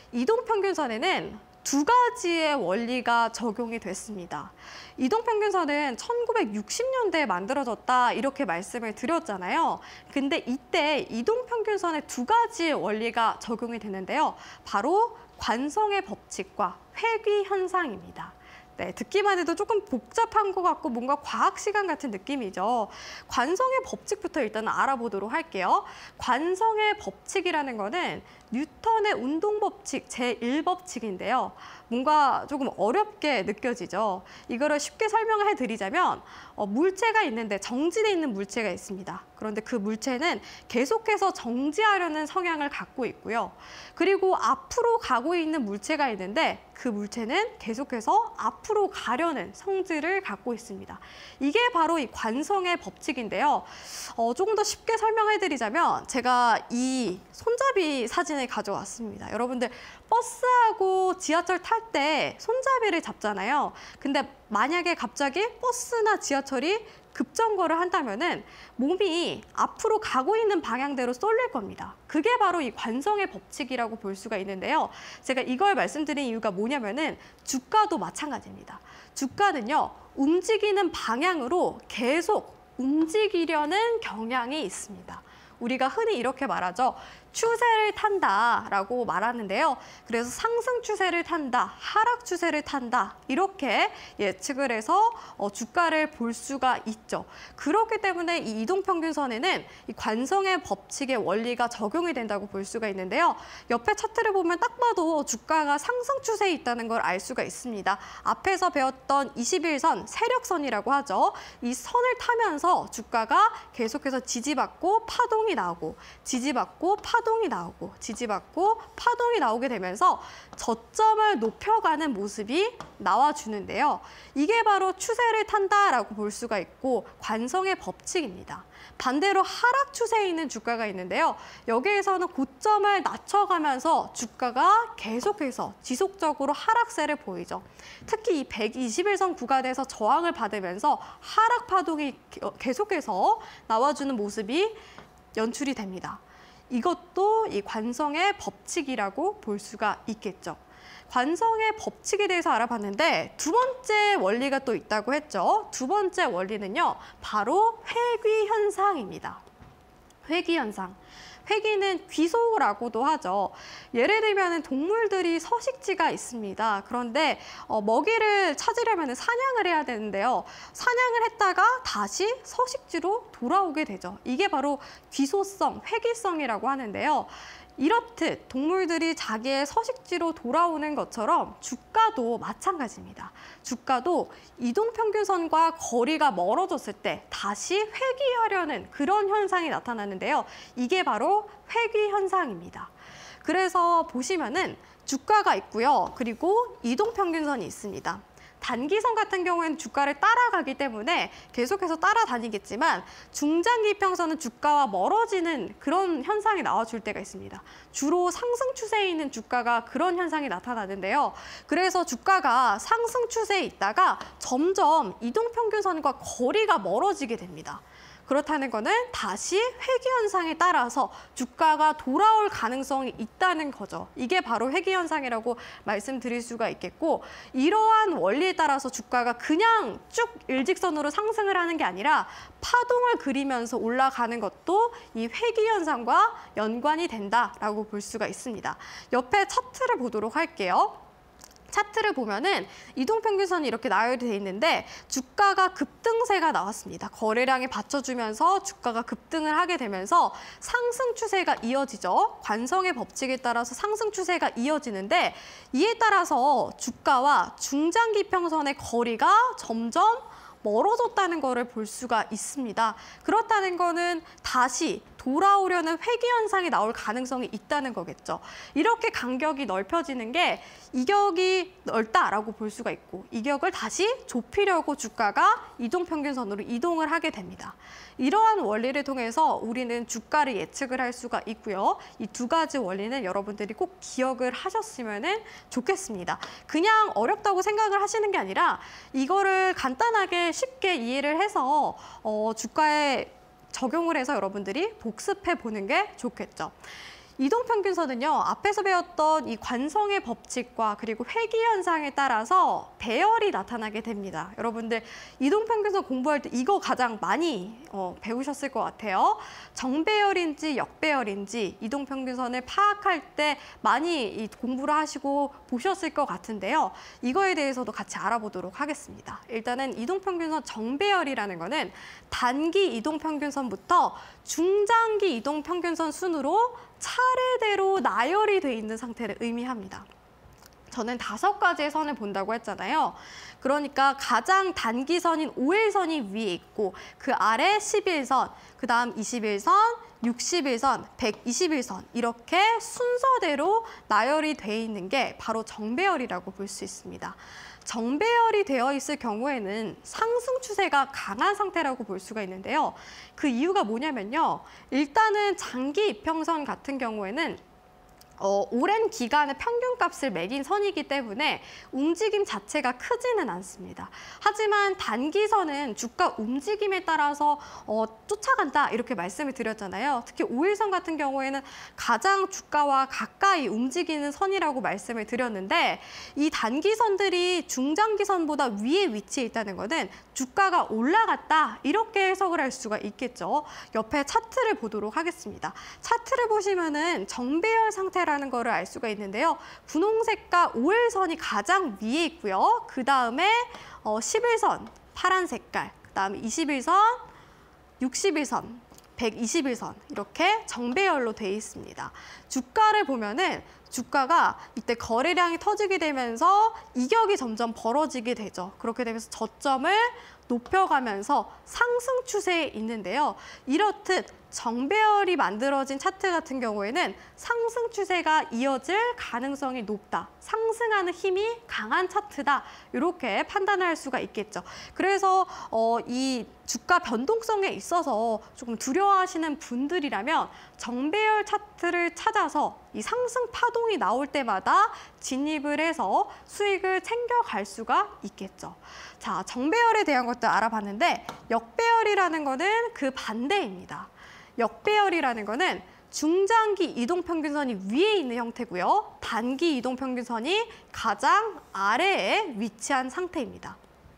이동평균선에는 두 가지의 원리가 적용이 됐습니다. 이동평균선은 천구백육십 년대에 만들어졌다 이렇게 말씀을 드렸잖아요. 근데 이때 이동평균선에 두 가지의 원리가 적용이 되는데요. 바로 관성의 법칙과 회귀 현상입니다. 네, 듣기만 해도 조금 복잡한 것 같고 뭔가 과학 시간 같은 느낌이죠. 관성의 법칙부터 일단 알아보도록 할게요. 관성의 법칙이라는 거는 뉴턴의 운동법칙 제일 법칙인데요. 뭔가 조금 어렵게 느껴지죠. 이거를 쉽게 설명해 드리자면 어, 물체가 있는데 정지돼 있는 물체가 있습니다. 그런데 그 물체는 계속해서 정지하려는 성향을 갖고 있고요. 그리고 앞으로 가고 있는 물체가 있는데 그 물체는 계속해서 앞으로 가려는 성질을 갖고 있습니다. 이게 바로 이 관성의 법칙인데요. 어, 조금 더 쉽게 설명해 드리자면 제가 이 손잡이 사진을 가져왔습니다. 여러분들 버스하고 지하철 탈 때 손잡이를 잡잖아요. 근데 만약에 갑자기 버스나 지하철이 급정거를 한다면은 몸이 앞으로 가고 있는 방향대로 쏠릴 겁니다. 그게 바로 이 관성의 법칙이라고 볼 수가 있는데요. 제가 이걸 말씀드린 이유가 뭐냐면은 주가도 마찬가지입니다. 주가는요, 움직이는 방향으로 계속 움직이려는 경향이 있습니다. 우리가 흔히 이렇게 말하죠. 추세를 탄다라고 말하는데요. 그래서 상승 추세를 탄다, 하락 추세를 탄다 이렇게 예측을 해서 어, 주가를 볼 수가 있죠. 그렇기 때문에 이 이동평균선에는 이 관성의 법칙의 원리가 적용이 된다고 볼 수가 있는데요. 옆에 차트를 보면 딱 봐도 주가가 상승 추세에 있다는 걸 알 수가 있습니다. 앞에서 배웠던 이십일 선, 세력선이라고 하죠. 이 선을 타면서 주가가 계속해서 지지받고 파동이 나오고 지지받고 파동이 파동이 나오고 지지받고 파동이 나오게 되면서 저점을 높여가는 모습이 나와주는데요. 이게 바로 추세를 탄다라고 볼 수가 있고 관성의 법칙입니다. 반대로 하락 추세에 있는 주가가 있는데요. 여기에서는 고점을 낮춰가면서 주가가 계속해서 지속적으로 하락세를 보이죠. 특히 이 백이십 일선 구간에서 저항을 받으면서 하락 파동이 계속해서 나와주는 모습이 연출이 됩니다. 이것도 이 관성의 법칙이라고 볼 수가 있겠죠. 관성의 법칙에 대해서 알아봤는데 두 번째 원리가 또 있다고 했죠. 두 번째 원리는요, 바로 회귀 현상입니다. 회귀 현상. 회귀는 귀소라고도 하죠. 예를 들면 동물들이 서식지가 있습니다. 그런데 어, 먹이를 찾으려면 사냥을 해야 되는데요. 사냥을 했다가 다시 서식지로 돌아오게 되죠. 이게 바로 귀소성, 회귀성이라고 하는데요. 이렇듯 동물들이 자기의 서식지로 돌아오는 것처럼 주가도 마찬가지입니다. 주가도 이동평균선과 거리가 멀어졌을 때 다시 회귀하려는 그런 현상이 나타나는데요. 이게 바로 회귀 현상입니다. 그래서 보시면은 주가가 있고요. 그리고 이동평균선이 있습니다. 단기선 같은 경우에는 주가를 따라가기 때문에 계속해서 따라다니겠지만 중장기평선은 주가와 멀어지는 그런 현상이 나와줄 때가 있습니다. 주로 상승 추세에 있는 주가가 그런 현상이 나타나는데요. 그래서 주가가 상승 추세에 있다가 점점 이동평균선과 거리가 멀어지게 됩니다. 그렇다는 거는 다시 회귀 현상에 따라서 주가가 돌아올 가능성이 있다는 거죠. 이게 바로 회귀 현상이라고 말씀드릴 수가 있겠고, 이러한 원리에 따라서 주가가 그냥 쭉 일직선으로 상승을 하는 게 아니라 파동을 그리면서 올라가는 것도 이 회귀 현상과 연관이 된다라고 볼 수가 있습니다. 옆에 차트를 보도록 할게요. 차트를 보면은 이동평균선이 이렇게 나열이 돼 있는데 주가가 급등세가 나왔습니다. 거래량이 받쳐주면서 주가가 급등을 하게 되면서 상승 추세가 이어지죠. 관성의 법칙에 따라서 상승 추세가 이어지는데 이에 따라서 주가와 중장기평선의 거리가 점점 멀어졌다는 것을 볼 수가 있습니다. 그렇다는 거는 다시 돌아오려는 회귀 현상이 나올 가능성이 있다는 거겠죠. 이렇게 간격이 넓혀지는 게 이격이 넓다라고 볼 수가 있고, 이격을 다시 좁히려고 주가가 이동평균선으로 이동을 하게 됩니다. 이러한 원리를 통해서 우리는 주가를 예측을 할 수가 있고요. 이 두 가지 원리는 여러분들이 꼭 기억을 하셨으면 좋겠습니다. 그냥 어렵다고 생각을 하시는 게 아니라 이거를 간단하게 쉽게 이해를 해서 어, 주가에 적용을 해서 여러분들이 복습해 보는 게 좋겠죠. 이동평균선은요, 앞에서 배웠던 이 관성의 법칙과 그리고 회귀 현상에 따라서 배열이 나타나게 됩니다. 여러분들 이동평균선 공부할 때 이거 가장 많이 어, 배우셨을 것 같아요. 정배열인지 역배열인지 이동평균선을 파악할 때 많이 이 공부를 하시고 보셨을 것 같은데요. 이거에 대해서도 같이 알아보도록 하겠습니다. 일단은 이동평균선 정배열이라는 거는 단기 이동평균선부터 중장기 이동평균선 순으로 차례대로 나열이 돼 있는 상태를 의미합니다. 저는 다섯 가지의 선을 본다고 했잖아요. 그러니까 가장 단기 선인 오 일선이 위에 있고 그 아래 십일 선, 그 다음 이십일 선, 육십일 선, 백이십일 선 이렇게 순서대로 나열이 돼 있는 게 바로 정배열이라고 볼 수 있습니다. 정배열이 되어 있을 경우에는 상승 추세가 강한 상태라고 볼 수가 있는데요. 그 이유가 뭐냐면요. 일단은 장기 이평선 같은 경우에는 어, 오랜 기간의 평균값을 매긴 선이기 때문에 움직임 자체가 크지는 않습니다. 하지만 단기선은 주가 움직임에 따라서 어, 쫓아간다 이렇게 말씀을 드렸잖아요. 특히 오 일선 같은 경우에는 가장 주가와 가까이 움직이는 선이라고 말씀을 드렸는데 이 단기선들이 중장기선보다 위에 위치해 있다는 것은 주가가 올라갔다 이렇게 해석을 할 수가 있겠죠. 옆에 차트를 보도록 하겠습니다. 차트를 보시면은 정배열 상태라 라는 거를 알 수가 있는데요. 분홍색과 오 일선이 가장 위에 있고요. 그 다음에 어, 십일 선 파란 색깔, 그 다음에 이십일 선, 육십일 선, 백이십일 선 이렇게 정배열로 되어 있습니다. 주가를 보면은 주가가 이때 거래량이 터지게 되면서 이격이 점점 벌어지게 되죠. 그렇게 되면서 저점을 높여가면서 상승 추세에 있는데요. 이렇듯 정배열이 만들어진 차트 같은 경우에는 상승 추세가 이어질 가능성이 높다. 상승하는 힘이 강한 차트다. 이렇게 판단할 수가 있겠죠. 그래서 어, 이 주가 변동성에 있어서 조금 두려워하시는 분들이라면 정배열 차트를 찾아서 이 상승 파동이 나올 때마다 진입을 해서 수익을 챙겨갈 수가 있겠죠. 자, 정배열에 대한 것도 알아봤는데 역배열이라는 거는 그 반대입니다. 역배열이라는 거는 중장기 이동평균선이 위에 있는 형태고요. 단기 이동평균선이 가장 아래에 위치한 상태입니다.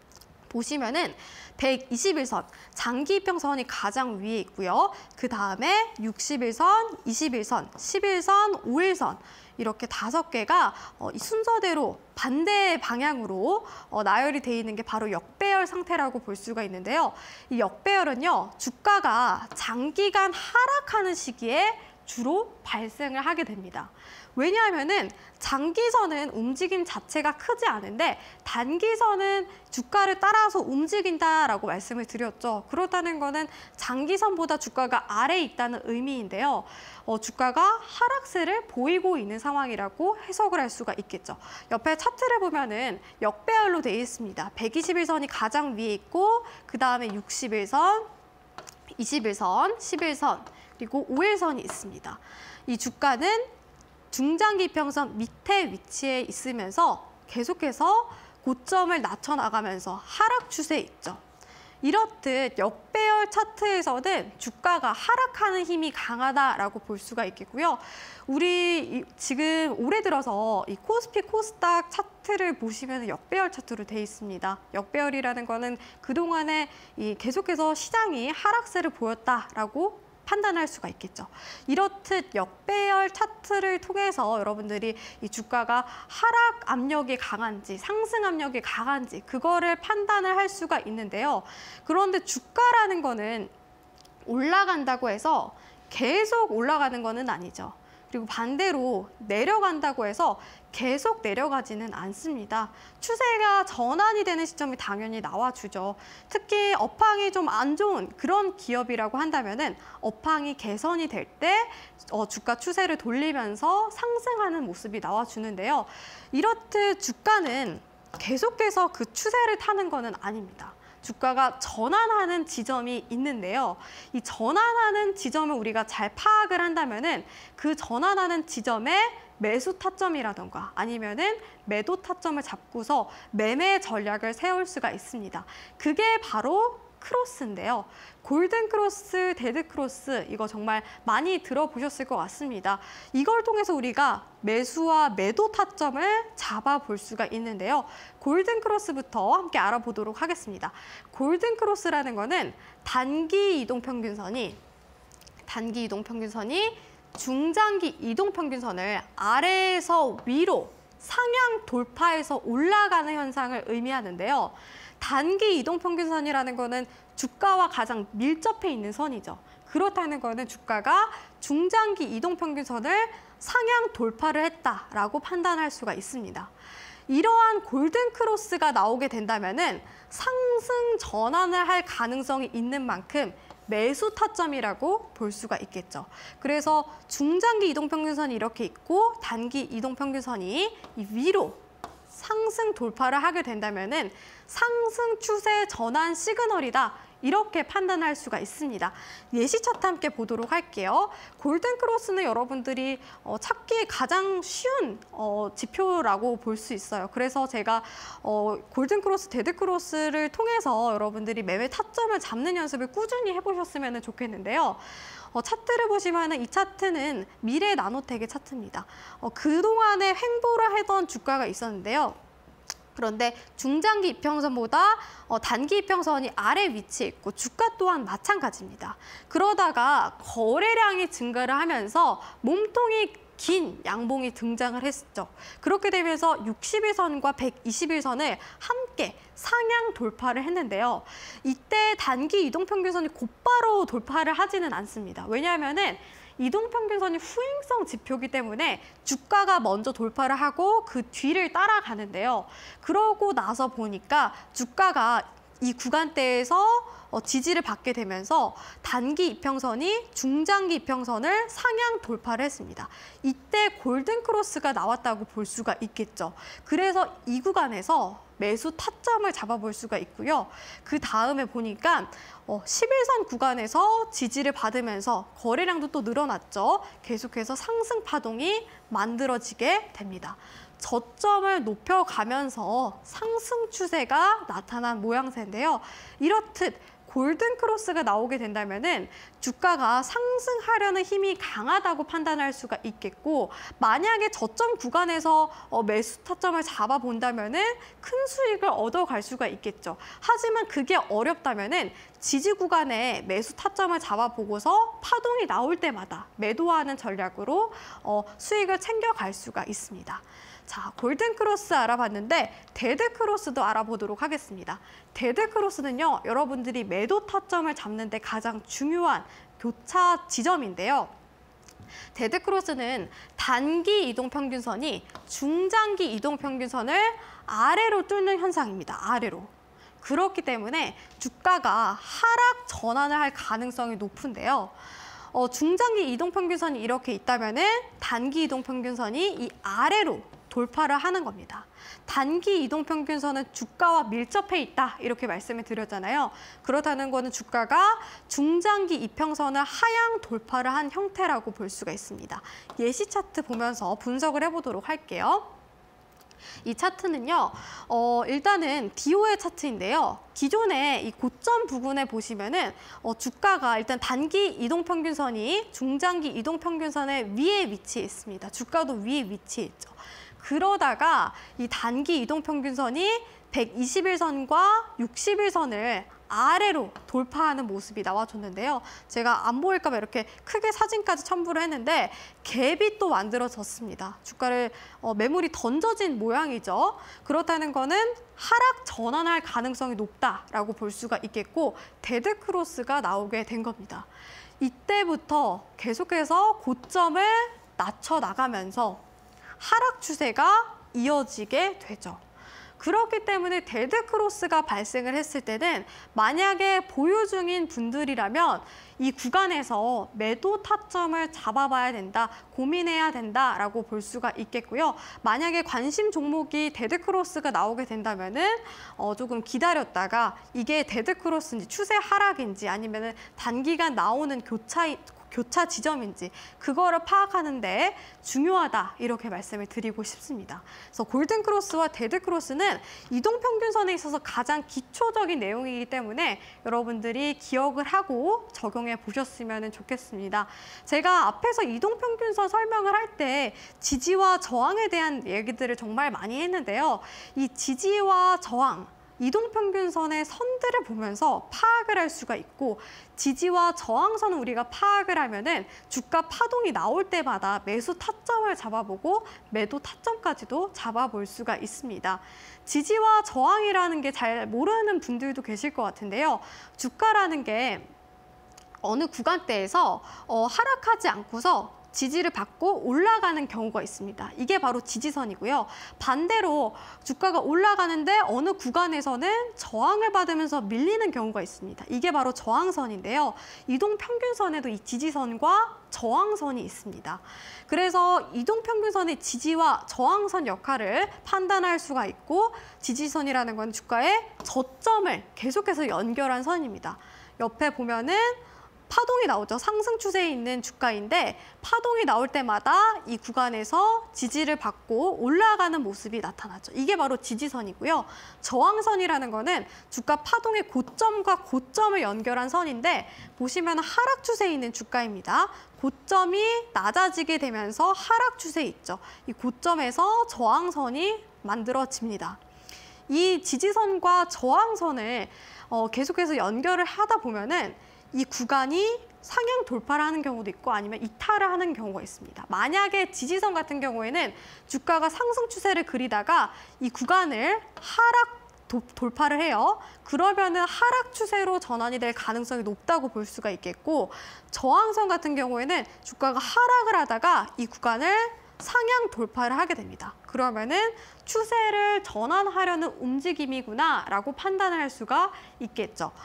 보시면은 백이십 일선, 장기 이평선이 가장 위에 있고요. 그 다음에 육십 일선, 이십 일선, 십 일선, 오 일선 이렇게 다섯 개가 어, 이 순서대로 반대 방향으로 어, 나열이 돼 있는 게 바로 역배열 상태라고 볼 수가 있는데요. 이 역배열은요, 주가가 장기간 하락하는 시기에 주로 발생을 하게 됩니다. 왜냐하면은 장기선은 움직임 자체가 크지 않은데 단기선은 주가를 따라서 움직인다라고 말씀을 드렸죠. 그렇다는 거는 장기선보다 주가가 아래에 있다는 의미인데요. 어, 주가가 하락세를 보이고 있는 상황이라고 해석을 할 수가 있겠죠. 옆에 차트를 보면은 역배열로 되어 있습니다. 백이십 일선이 가장 위에 있고 그 다음에 육십 일선, 이십 일선, 십 일선 그리고 오 일선이 있습니다. 이 주가는 중장기 이평선 밑에 위치해 있으면서 계속해서 고점을 낮춰 나가면서 하락 추세에 있죠. 이렇듯 역배열 차트에서는 주가가 하락하는 힘이 강하다라고 볼 수가 있겠고요. 우리 지금 올해 들어서 이 코스피 코스닥 차트를 보시면 역배열 차트로 돼 있습니다. 역배열이라는 거는 그동안에 이 계속해서 시장이 하락세를 보였다라고 판단할 수가 있겠죠. 이렇듯 역배열 차트를 통해서 여러분들이 이 주가가 하락 압력이 강한지 상승 압력이 강한지 그거를 판단을 할 수가 있는데요. 그런데 주가라는 거는 올라간다고 해서 계속 올라가는 거는 아니죠. 그리고 반대로 내려간다고 해서 계속 내려가지는 않습니다. 추세가 전환이 되는 시점이 당연히 나와주죠. 특히 업황이 좀 안 좋은 그런 기업이라고 한다면은 업황이 개선이 될 때 어, 주가 추세를 돌리면서 상승하는 모습이 나와주는데요. 이렇듯 주가는 계속해서 그 추세를 타는 거는 아닙니다. 주가가 전환하는 지점이 있는데요. 이 전환하는 지점을 우리가 잘 파악을 한다면은 그 전환하는 지점에 매수 타점이라던가 아니면은 매도 타점을 잡고서 매매 전략을 세울 수가 있습니다. 그게 바로 크로스인데요. 골든 크로스, 데드 크로스 이거 정말 많이 들어보셨을 것 같습니다. 이걸 통해서 우리가 매수와 매도 타점을 잡아볼 수가 있는데요. 골든 크로스부터 함께 알아보도록 하겠습니다. 골든 크로스라는 거는 단기 이동평균선이 단기 이동평균선이 중장기 이동평균선을 아래에서 위로 상향 돌파해서 올라가는 현상을 의미하는데요. 단기 이동평균선이라는 거는 주가와 가장 밀접해 있는 선이죠. 그렇다는 거는 주가가 중장기 이동평균선을 상향 돌파를 했다라고 판단할 수가 있습니다. 이러한 골든 크로스가 나오게 된다면은 상승 전환을 할 가능성이 있는 만큼 매수 타점이라고 볼 수가 있겠죠. 그래서 중장기 이동평균선이 이렇게 있고 단기 이동평균선이 이 위로 상승 돌파를 하게 된다면은 상승 추세 전환 시그널이다. 이렇게 판단할 수가 있습니다. 예시 차트 함께 보도록 할게요. 골든 크로스는 여러분들이 어, 찾기 가장 쉬운 어, 지표라고 볼 수 있어요. 그래서 제가 어, 골든 크로스, 데드 크로스를 통해서 여러분들이 매매 타점을 잡는 연습을 꾸준히 해보셨으면 좋겠는데요. 어, 차트를 보시면 이 차트는 미래 나노텍의 차트입니다. 어, 그동안에 횡보를 하던 주가가 있었는데요. 그런데 중장기 이평선보다 어, 단기 이평선이 아래 위치해 있고 주가 또한 마찬가지입니다. 그러다가 거래량이 증가를 하면서 몸통이 긴 양봉이 등장을 했죠. 그렇게 되면서 육십 일선과 백이십 일선을 함께 상향 돌파를 했는데요. 이때 단기 이동평균선이 곧바로 돌파를 하지는 않습니다. 왜냐하면은 이동평균선이 후행성 지표이기 때문에 주가가 먼저 돌파를 하고 그 뒤를 따라가는데요. 그러고 나서 보니까 주가가 이 구간대에서 어, 지지를 받게 되면서 단기 이평선이 중장기 이평선을 상향 돌파를 했습니다. 이때 골든크로스가 나왔다고 볼 수가 있겠죠. 그래서 이 구간에서 매수 타점을 잡아볼 수가 있고요. 그 다음에 보니까 어, 십일 선 구간에서 지지를 받으면서 거래량도 또 늘어났죠. 계속해서 상승 파동이 만들어지게 됩니다. 저점을 높여가면서 상승 추세가 나타난 모양새인데요. 이렇듯 골든크로스가 나오게 된다면은 주가가 상승하려는 힘이 강하다고 판단할 수가 있겠고, 만약에 저점 구간에서 어, 매수 타점을 잡아본다면은 큰 수익을 얻어갈 수가 있겠죠. 하지만 그게 어렵다면은 지지 구간에 매수 타점을 잡아보고서 파동이 나올 때마다 매도하는 전략으로 어, 수익을 챙겨갈 수가 있습니다. 자, 골든크로스 알아봤는데 데드크로스도 알아보도록 하겠습니다. 데드크로스는요, 여러분들이 매도 타점을 잡는 데 가장 중요한 교차 지점인데요. 데드크로스는 단기 이동평균선이 중장기 이동평균선을 아래로 뚫는 현상입니다. 아래로. 그렇기 때문에 주가가 하락 전환을 할 가능성이 높은데요. 어, 중장기 이동평균선이 이렇게 있다면은 단기 이동평균선이 이 아래로 돌파를 하는 겁니다. 단기 이동평균선은 주가와 밀접해 있다, 이렇게 말씀을 드렸잖아요. 그렇다는 거는 주가가 중장기 이평선을 하향 돌파를 한 형태라고 볼 수가 있습니다. 예시 차트 보면서 분석을 해보도록 할게요. 이 차트는요, 어, 일단은 디오의 차트인데요. 기존에 이 고점 부근에 보시면은 어, 주가가 일단 단기 이동평균선이 중장기 이동평균선의 위에 위치해 있습니다. 주가도 위에 위치해 있죠. 그러다가 이 단기 이동평균선이 백이십일 선과 육십일 선을 아래로 돌파하는 모습이 나와줬는데요. 제가 안 보일까 봐 이렇게 크게 사진까지 첨부를 했는데 갭이 또 만들어졌습니다. 주가를 어, 매물이 던져진 모양이죠. 그렇다는 거는 하락 전환할 가능성이 높다라고 볼 수가 있겠고, 데드크로스가 나오게 된 겁니다. 이때부터 계속해서 고점을 낮춰 나가면서 하락 추세가 이어지게 되죠. 그렇기 때문에 데드크로스가 발생을 했을 때는 만약에 보유 중인 분들이라면 이 구간에서 매도 타점을 잡아봐야 된다, 고민해야 된다라고 볼 수가 있겠고요. 만약에 관심 종목이 데드크로스가 나오게 된다면은 어, 조금 기다렸다가 이게 데드크로스인지 추세 하락인지 아니면은 단기간 나오는 교차 교차 지점인지 그거를 파악하는데 중요하다, 이렇게 말씀을 드리고 싶습니다. 그래서 골든크로스와 데드크로스는 이동평균선에 있어서 가장 기초적인 내용이기 때문에 여러분들이 기억을 하고 적용해 보셨으면 좋겠습니다. 제가 앞에서 이동평균선 설명을 할 때 지지와 저항에 대한 얘기들을 정말 많이 했는데요. 이 지지와 저항, 이동평균선의 선들을 보면서 파악을 할 수가 있고, 지지와 저항선을 우리가 파악을 하면은 주가 파동이 나올 때마다 매수 타점을 잡아보고 매도 타점까지도 잡아볼 수가 있습니다. 지지와 저항이라는 게 잘 모르는 분들도 계실 것 같은데요. 주가라는 게 어느 구간대에서 어, 하락하지 않고서 지지를 받고 올라가는 경우가 있습니다. 이게 바로 지지선이고요. 반대로 주가가 올라가는데 어느 구간에서는 저항을 받으면서 밀리는 경우가 있습니다. 이게 바로 저항선인데요. 이동평균선에도 이 지지선과 저항선이 있습니다. 그래서 이동평균선의 지지와 저항선 역할을 판단할 수가 있고, 지지선이라는 건 주가의 저점을 계속해서 연결한 선입니다. 옆에 보면은 파동이 나오죠. 상승 추세에 있는 주가인데 파동이 나올 때마다 이 구간에서 지지를 받고 올라가는 모습이 나타나죠. 이게 바로 지지선이고요. 저항선이라는 거는 주가 파동의 고점과 고점을 연결한 선인데 보시면 하락 추세에 있는 주가입니다. 고점이 낮아지게 되면서 하락 추세에 있죠. 이 고점에서 저항선이 만들어집니다. 이 지지선과 저항선을 어, 계속해서 연결을 하다 보면은 이 구간이 상향 돌파를 하는 경우도 있고 아니면 이탈을 하는 경우가 있습니다. 만약에 지지선 같은 경우에는 주가가 상승 추세를 그리다가 이 구간을 하락 도, 돌파를 해요. 그러면은 하락 추세로 전환이 될 가능성이 높다고 볼 수가 있겠고, 저항선 같은 경우에는 주가가 하락을 하다가 이 구간을 상향 돌파를 하게 됩니다. 그러면은 추세를 전환하려는 움직임이구나라고 판단을 할 수가 있겠죠.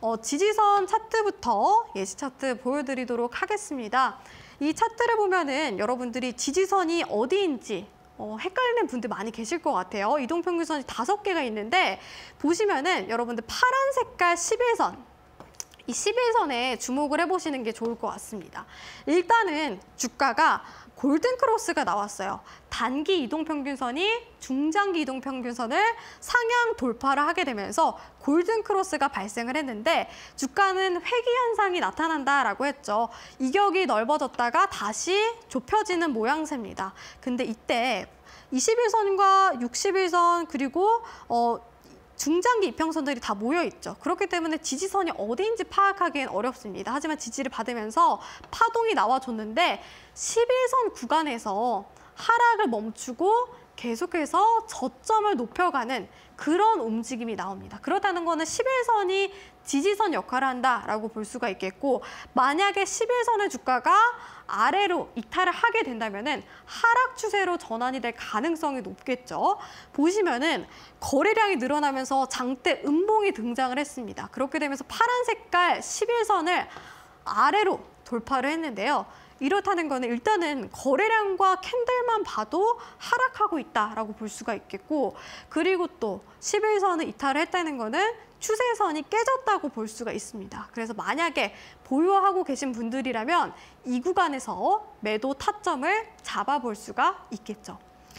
어, 지지선 차트부터 예시 차트 보여드리도록 하겠습니다. 이 차트를 보면은 여러분들이 지지선이 어디인지 어, 헷갈리는 분들 많이 계실 것 같아요. 이동평균선이 다섯 개가 있는데 보시면은 여러분들 파란 색깔 십일 선, 이 십일 선에 주목을 해보시는 게 좋을 것 같습니다. 일단은 주가가 골든크로스가 나왔어요. 단기 이동평균선이 중장기 이동평균선을 상향 돌파를 하게 되면서 골든크로스가 발생을 했는데 주가는 회귀 현상이 나타난다라고 했죠. 이격이 넓어졌다가 다시 좁혀지는 모양새입니다. 근데 이때 이십일 선과 육십일 선 그리고 어, 중장기 이평선들이 다 모여있죠. 그렇기 때문에 지지선이 어디인지 파악하기엔 어렵습니다. 하지만 지지를 받으면서 파동이 나와줬는데 십일 선 구간에서 하락을 멈추고 계속해서 저점을 높여가는 그런 움직임이 나옵니다. 그렇다는 거는 십일 선이 지지선 역할을 한다라고 볼 수가 있겠고, 만약에 십일 선의 주가가 아래로 이탈을 하게 된다면은 하락 추세로 전환이 될 가능성이 높겠죠. 보시면은 거래량이 늘어나면서 장대 음봉이 등장을 했습니다. 그렇게 되면서 파란 색깔 십일 선을 아래로 돌파를 했는데요. 이렇다는 거는 일단은 거래량과 캔들만 봐도 하락하고 있다라고 볼 수가 있겠고, 그리고 또 십일 선을 이탈을 했다는 거는 추세선이 깨졌다고 볼 수가 있습니다. 그래서 만약에 보유하고 계신 분들이라면 이 구간에서 매도 타점을 잡아볼 수가 있겠죠.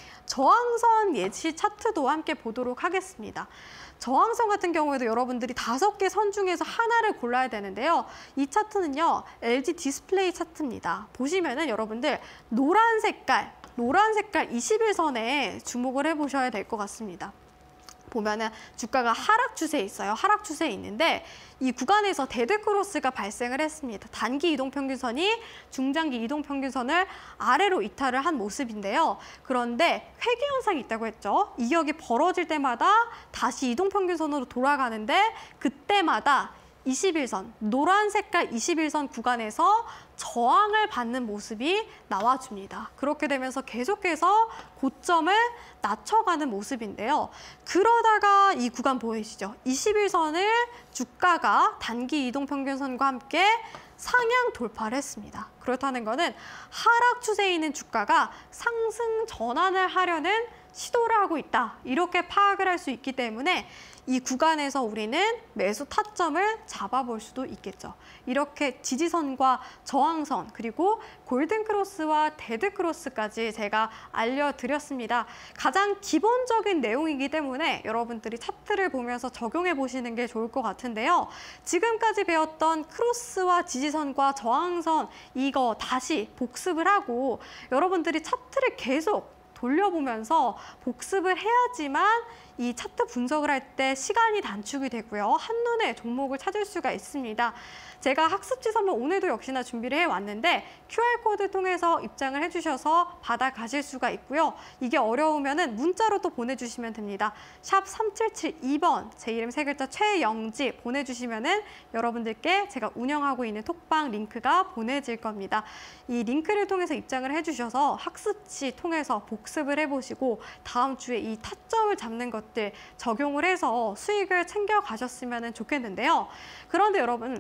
저항선 예시 차트도 함께 보도록 하겠습니다. 저항선 같은 경우에도 여러분들이 다섯 개 선 중에서 하나를 골라야 되는데요. 이 차트는요, 엘지 디스플레이 차트입니다. 보시면은 여러분들 노란 색깔, 노란 색깔 이십일 선에 주목을 해보셔야 될 것 같습니다. 보면은 주가가 하락 추세에 있어요. 하락 추세에 있는데 이 구간에서 데드크로스가 발생을 했습니다. 단기 이동평균선이 중장기 이동평균선을 아래로 이탈을 한 모습인데요. 그런데 회귀 현상이 있다고 했죠. 이격이 벌어질 때마다 다시 이동평균선으로 돌아가는데 그때마다 이십일 선, 노란 색깔 이십일 선 구간에서 저항을 받는 모습이 나와줍니다. 그렇게 되면서 계속해서 고점을 낮춰가는 모습인데요. 그러다가 이 구간 보이시죠? 이십일 선을 주가가 단기 이동평균선과 함께 상향 돌파를 했습니다. 그렇다는 거는 하락 추세에 있는 주가가 상승 전환을 하려는 시도를 하고 있다. 이렇게 파악을 할 수 있기 때문에 이 구간에서 우리는 매수 타점을 잡아볼 수도 있겠죠. 이렇게 지지선과 저항선 그리고 골든크로스와 데드크로스까지 제가 알려드렸습니다. 가장 기본적인 내용이기 때문에 여러분들이 차트를 보면서 적용해 보시는 게 좋을 것 같은데요. 지금까지 배웠던 크로스와 지지선과 저항선 이거 다시 복습을 하고 여러분들이 차트를 계속 돌려보면서 복습을 해야지만 이 차트 분석을 할 때 시간이 단축이 되고요. 한눈에 종목을 찾을 수가 있습니다. 제가 학습지선을 오늘도 역시나 준비를 해왔는데 큐알코드 통해서 입장을 해주셔서 받아가실 수가 있고요. 이게 어려우면은 문자로 또 보내주시면 됩니다. 샵 삼칠칠이 번 제 이름 세 글자 최영지 보내주시면은 여러분들께 제가 운영하고 있는 톡방 링크가 보내질 겁니다. 이 링크를 통해서 입장을 해주셔서 학습지 통해서 복습을 해보시고 다음 주에 이 타점을 잡는 것들 적용을 해서 수익을 챙겨가셨으면 좋겠는데요. 그런데 여러분,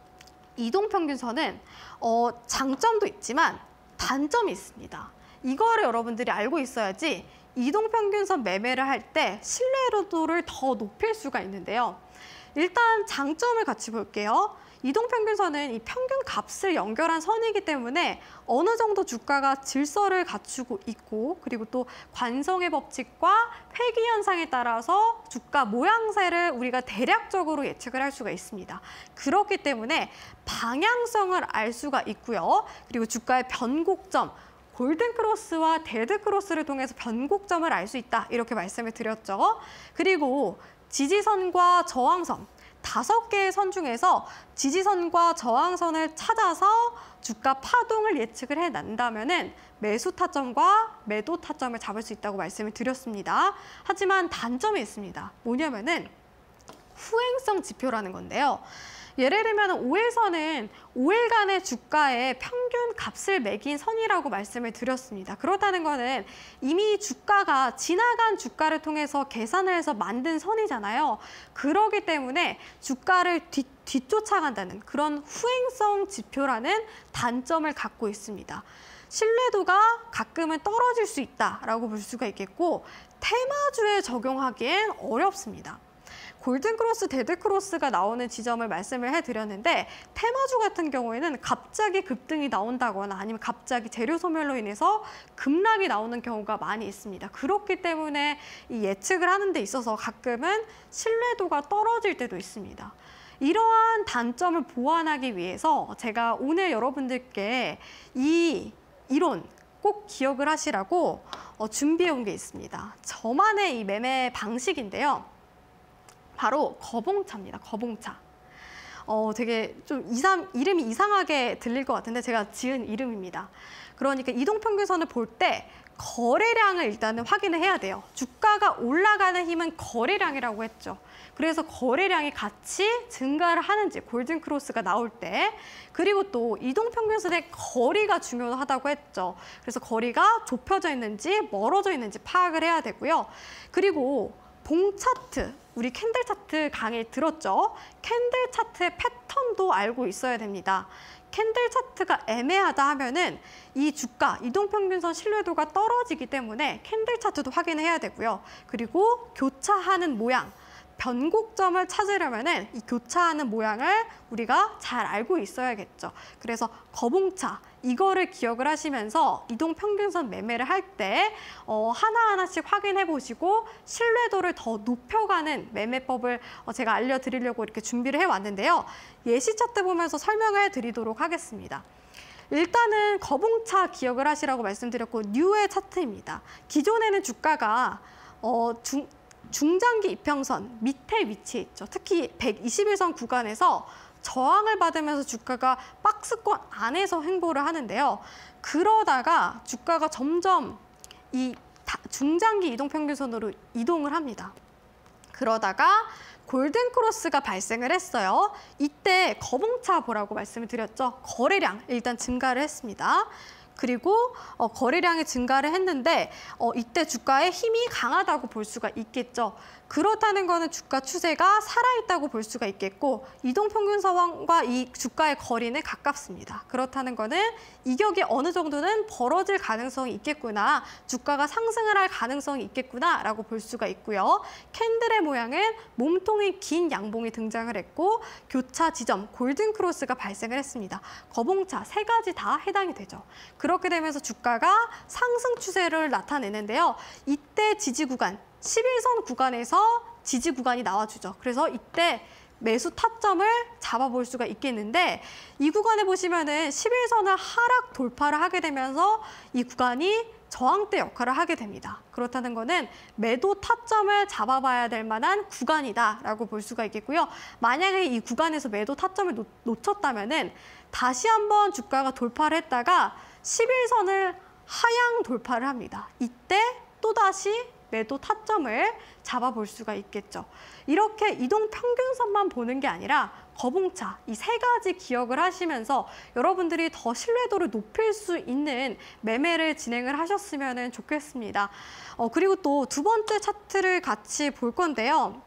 이동평균선은 어, 장점도 있지만 단점이 있습니다. 이거를 여러분들이 알고 있어야지 이동평균선 매매를 할 때 신뢰도를 더 높일 수가 있는데요. 일단 장점을 같이 볼게요. 이동평균선은 이 평균 값을 연결한 선이기 때문에 어느 정도 주가가 질서를 갖추고 있고 그리고 또 관성의 법칙과 회귀 현상에 따라서 주가 모양새를 우리가 대략적으로 예측을 할 수가 있습니다. 그렇기 때문에 방향성을 알 수가 있고요. 그리고 주가의 변곡점, 골든크로스와 데드크로스를 통해서 변곡점을 알 수 있다. 이렇게 말씀을 드렸죠. 그리고 지지선과 저항선, 다섯 개의 선 중에서 지지선과 저항선을 찾아서 주가 파동을 예측을 해낸다면은 매수 타점과 매도 타점을 잡을 수 있다고 말씀을 드렸습니다. 하지만 단점이 있습니다. 뭐냐면은 후행성 지표라는 건데요. 예를 들면 오 일선은 오 일간의 주가의 평균 값을 매긴 선이라고 말씀을 드렸습니다. 그렇다는 거는 이미 주가가 지나간 주가를 통해서 계산을 해서 만든 선이잖아요. 그렇기 때문에 주가를 뒤, 뒤쫓아간다는 그런 후행성 지표라는 단점을 갖고 있습니다. 신뢰도가 가끔은 떨어질 수 있다라고 볼 수가 있겠고 테마주에 적용하기엔 어렵습니다. 골든크로스, 데드크로스가 나오는 지점을 말씀을 해드렸는데 테마주 같은 경우에는 갑자기 급등이 나온다거나 아니면 갑자기 재료 소멸로 인해서 급락이 나오는 경우가 많이 있습니다. 그렇기 때문에 이 예측을 하는 데 있어서 가끔은 신뢰도가 떨어질 때도 있습니다. 이러한 단점을 보완하기 위해서 제가 오늘 여러분들께 이 이론 꼭 기억을 하시라고 어, 준비해 온 게 있습니다. 저만의 이 매매 방식인데요. 바로 거봉차입니다. 거봉차. 어, 되게 좀 이상, 이름이 이상하게 들릴 것 같은데 제가 지은 이름입니다. 그러니까 이동평균선을 볼 때 거래량을 일단은 확인을 해야 돼요. 주가가 올라가는 힘은 거래량이라고 했죠. 그래서 거래량이 같이 증가를 하는지 골든크로스가 나올 때 그리고 또 이동평균선의 거리가 중요하다고 했죠. 그래서 거리가 좁혀져 있는지 멀어져 있는지 파악을 해야 되고요. 그리고 봉 차트, 우리 캔들 차트 강의 들었죠? 캔들 차트의 패턴도 알고 있어야 됩니다. 캔들 차트가 애매하다 하면은 이 주가, 이동평균선 신뢰도가 떨어지기 때문에 캔들 차트도 확인해야 되고요. 그리고 교차하는 모양, 변곡점을 찾으려면은 이 교차하는 모양을 우리가 잘 알고 있어야겠죠. 그래서 거봉차, 이거를 기억을 하시면서 이동평균선 매매를 할 때 어, 하나하나씩 확인해 보시고 신뢰도를 더 높여가는 매매법을 어, 제가 알려드리려고 이렇게 준비를 해왔는데요. 예시 차트 보면서 설명을 드리도록 하겠습니다. 일단은 거봉차 기억을 하시라고 말씀드렸고 뉴의 차트입니다. 기존에는 주가가 어, 중, 중장기 이평선 밑에 위치해 있죠. 특히 백이십 일선 구간에서 저항을 받으면서 주가가 박스권 안에서 횡보를 하는데요. 그러다가 주가가 점점 이 중장기 이동평균선으로 이동을 합니다. 그러다가 골든크로스가 발생을 했어요. 이때 거봉차 보라고 말씀을 드렸죠. 거래량 일단 증가를 했습니다. 그리고 어, 거래량이 증가를 했는데 어, 이때 주가의 힘이 강하다고 볼 수가 있겠죠. 그렇다는 거는 주가 추세가 살아있다고 볼 수가 있겠고 이동평균선과 이 주가의 거리는 가깝습니다. 그렇다는 거는 이격이 어느 정도는 벌어질 가능성이 있겠구나. 주가가 상승을 할 가능성이 있겠구나라고 볼 수가 있고요. 캔들의 모양은 몸통이 긴 양봉이 등장을 했고 교차 지점, 골든크로스가 발생을 했습니다. 거봉차 세 가지 다 해당이 되죠. 그렇게 되면서 주가가 상승 추세를 나타내는데요. 이때 지지 구간, 십일 선 구간에서 지지 구간이 나와주죠. 그래서 이때 매수 타점을 잡아볼 수가 있겠는데 이 구간에 보시면은 십일 선을 하락 돌파를 하게 되면서 이 구간이 저항대 역할을 하게 됩니다. 그렇다는 거는 매도 타점을 잡아봐야 될 만한 구간이다라고 볼 수가 있겠고요. 만약에 이 구간에서 매도 타점을 놓, 놓쳤다면은 다시 한번 주가가 돌파를 했다가 십일 선을 하향 돌파를 합니다. 이때 또다시 매도 타점을 잡아볼 수가 있겠죠. 이렇게 이동평균선만 보는 게 아니라 거봉차, 이 세 가지 기억을 하시면서 여러분들이 더 신뢰도를 높일 수 있는 매매를 진행을 하셨으면 좋겠습니다. 어, 그리고 또 두 번째 차트를 같이 볼 건데요.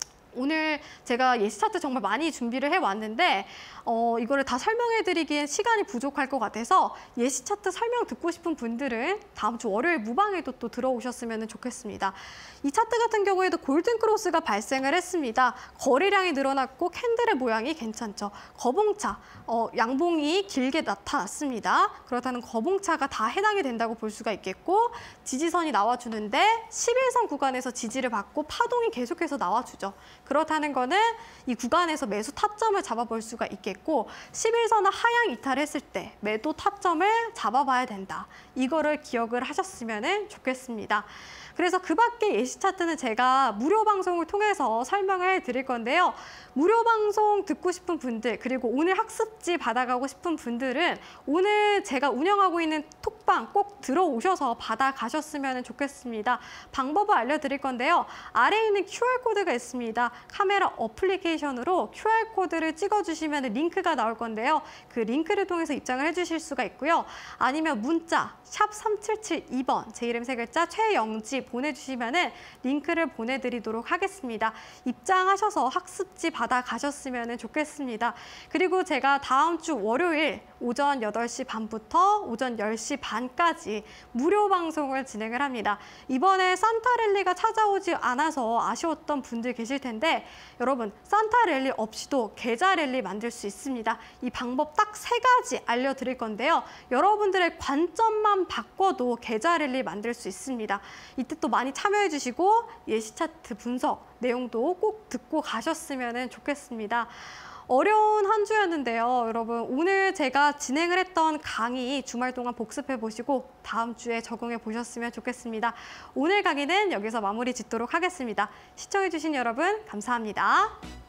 오늘 제가 예시 차트 정말 많이 준비를 해왔는데 어, 이거를 다 설명해드리기엔 시간이 부족할 것 같아서 예시 차트 설명 듣고 싶은 분들은 다음 주 월요일 무방에도 또 들어오셨으면 좋겠습니다. 이 차트 같은 경우에도 골든크로스가 발생을 했습니다. 거래량이 늘어났고 캔들의 모양이 괜찮죠. 거봉차, 어, 양봉이 길게 나타났습니다. 그렇다는 거봉차가 다 해당이 된다고 볼 수가 있겠고 지지선이 나와주는데 십일 선 구간에서 지지를 받고 파동이 계속해서 나와주죠. 그렇다는 거는 이 구간에서 매수 타점을 잡아볼 수가 있겠고 십일 선을 하향 이탈했을 때 매도 타점을 잡아봐야 된다. 이거를 기억을 하셨으면 좋겠습니다. 그래서 그 밖에 예시 차트는 제가 무료 방송을 통해서 설명을 드릴 건데요. 무료 방송 듣고 싶은 분들 그리고 오늘 학습지 받아가고 싶은 분들은 오늘 제가 운영하고 있는 톡방 꼭 들어오셔서 받아가셨으면 좋겠습니다. 방법을 알려드릴 건데요. 아래에 있는 큐알코드가 있습니다. 카메라 어플리케이션으로 큐알코드를 찍어주시면 링크가 나올 건데요. 그 링크를 통해서 입장을 해주실 수가 있고요. 아니면 문자 샵 삼칠칠이 번 제 이름 세 글자 최영지 보내주시면 링크를 보내드리도록 하겠습니다. 입장하셔서 학습지 받아가셨으면 좋겠습니다. 그리고 제가 다음 주 월요일 오전 여덟 시 반부터 오전 열 시 반까지 무료 방송을 진행을 합니다. 이번에 산타랠리가 찾아오지 않아서 아쉬웠던 분들 계실 텐데 여러분 산타랠리 없이도 계좌랠리 만들 수 있습니다. 이 방법 딱 세 가지 알려드릴 건데요. 여러분들의 관점만 바꿔도 계좌랠리 만들 수 있습니다. 이때 또 많이 참여해 주시고 예시 차트 분석 내용도 꼭 듣고 가셨으면 좋겠습니다. 어려운 한 주였는데요. 여러분 오늘 제가 진행을 했던 강의 주말 동안 복습해 보시고 다음 주에 적용해 보셨으면 좋겠습니다. 오늘 강의는 여기서 마무리 짓도록 하겠습니다. 시청해 주신 여러분 감사합니다.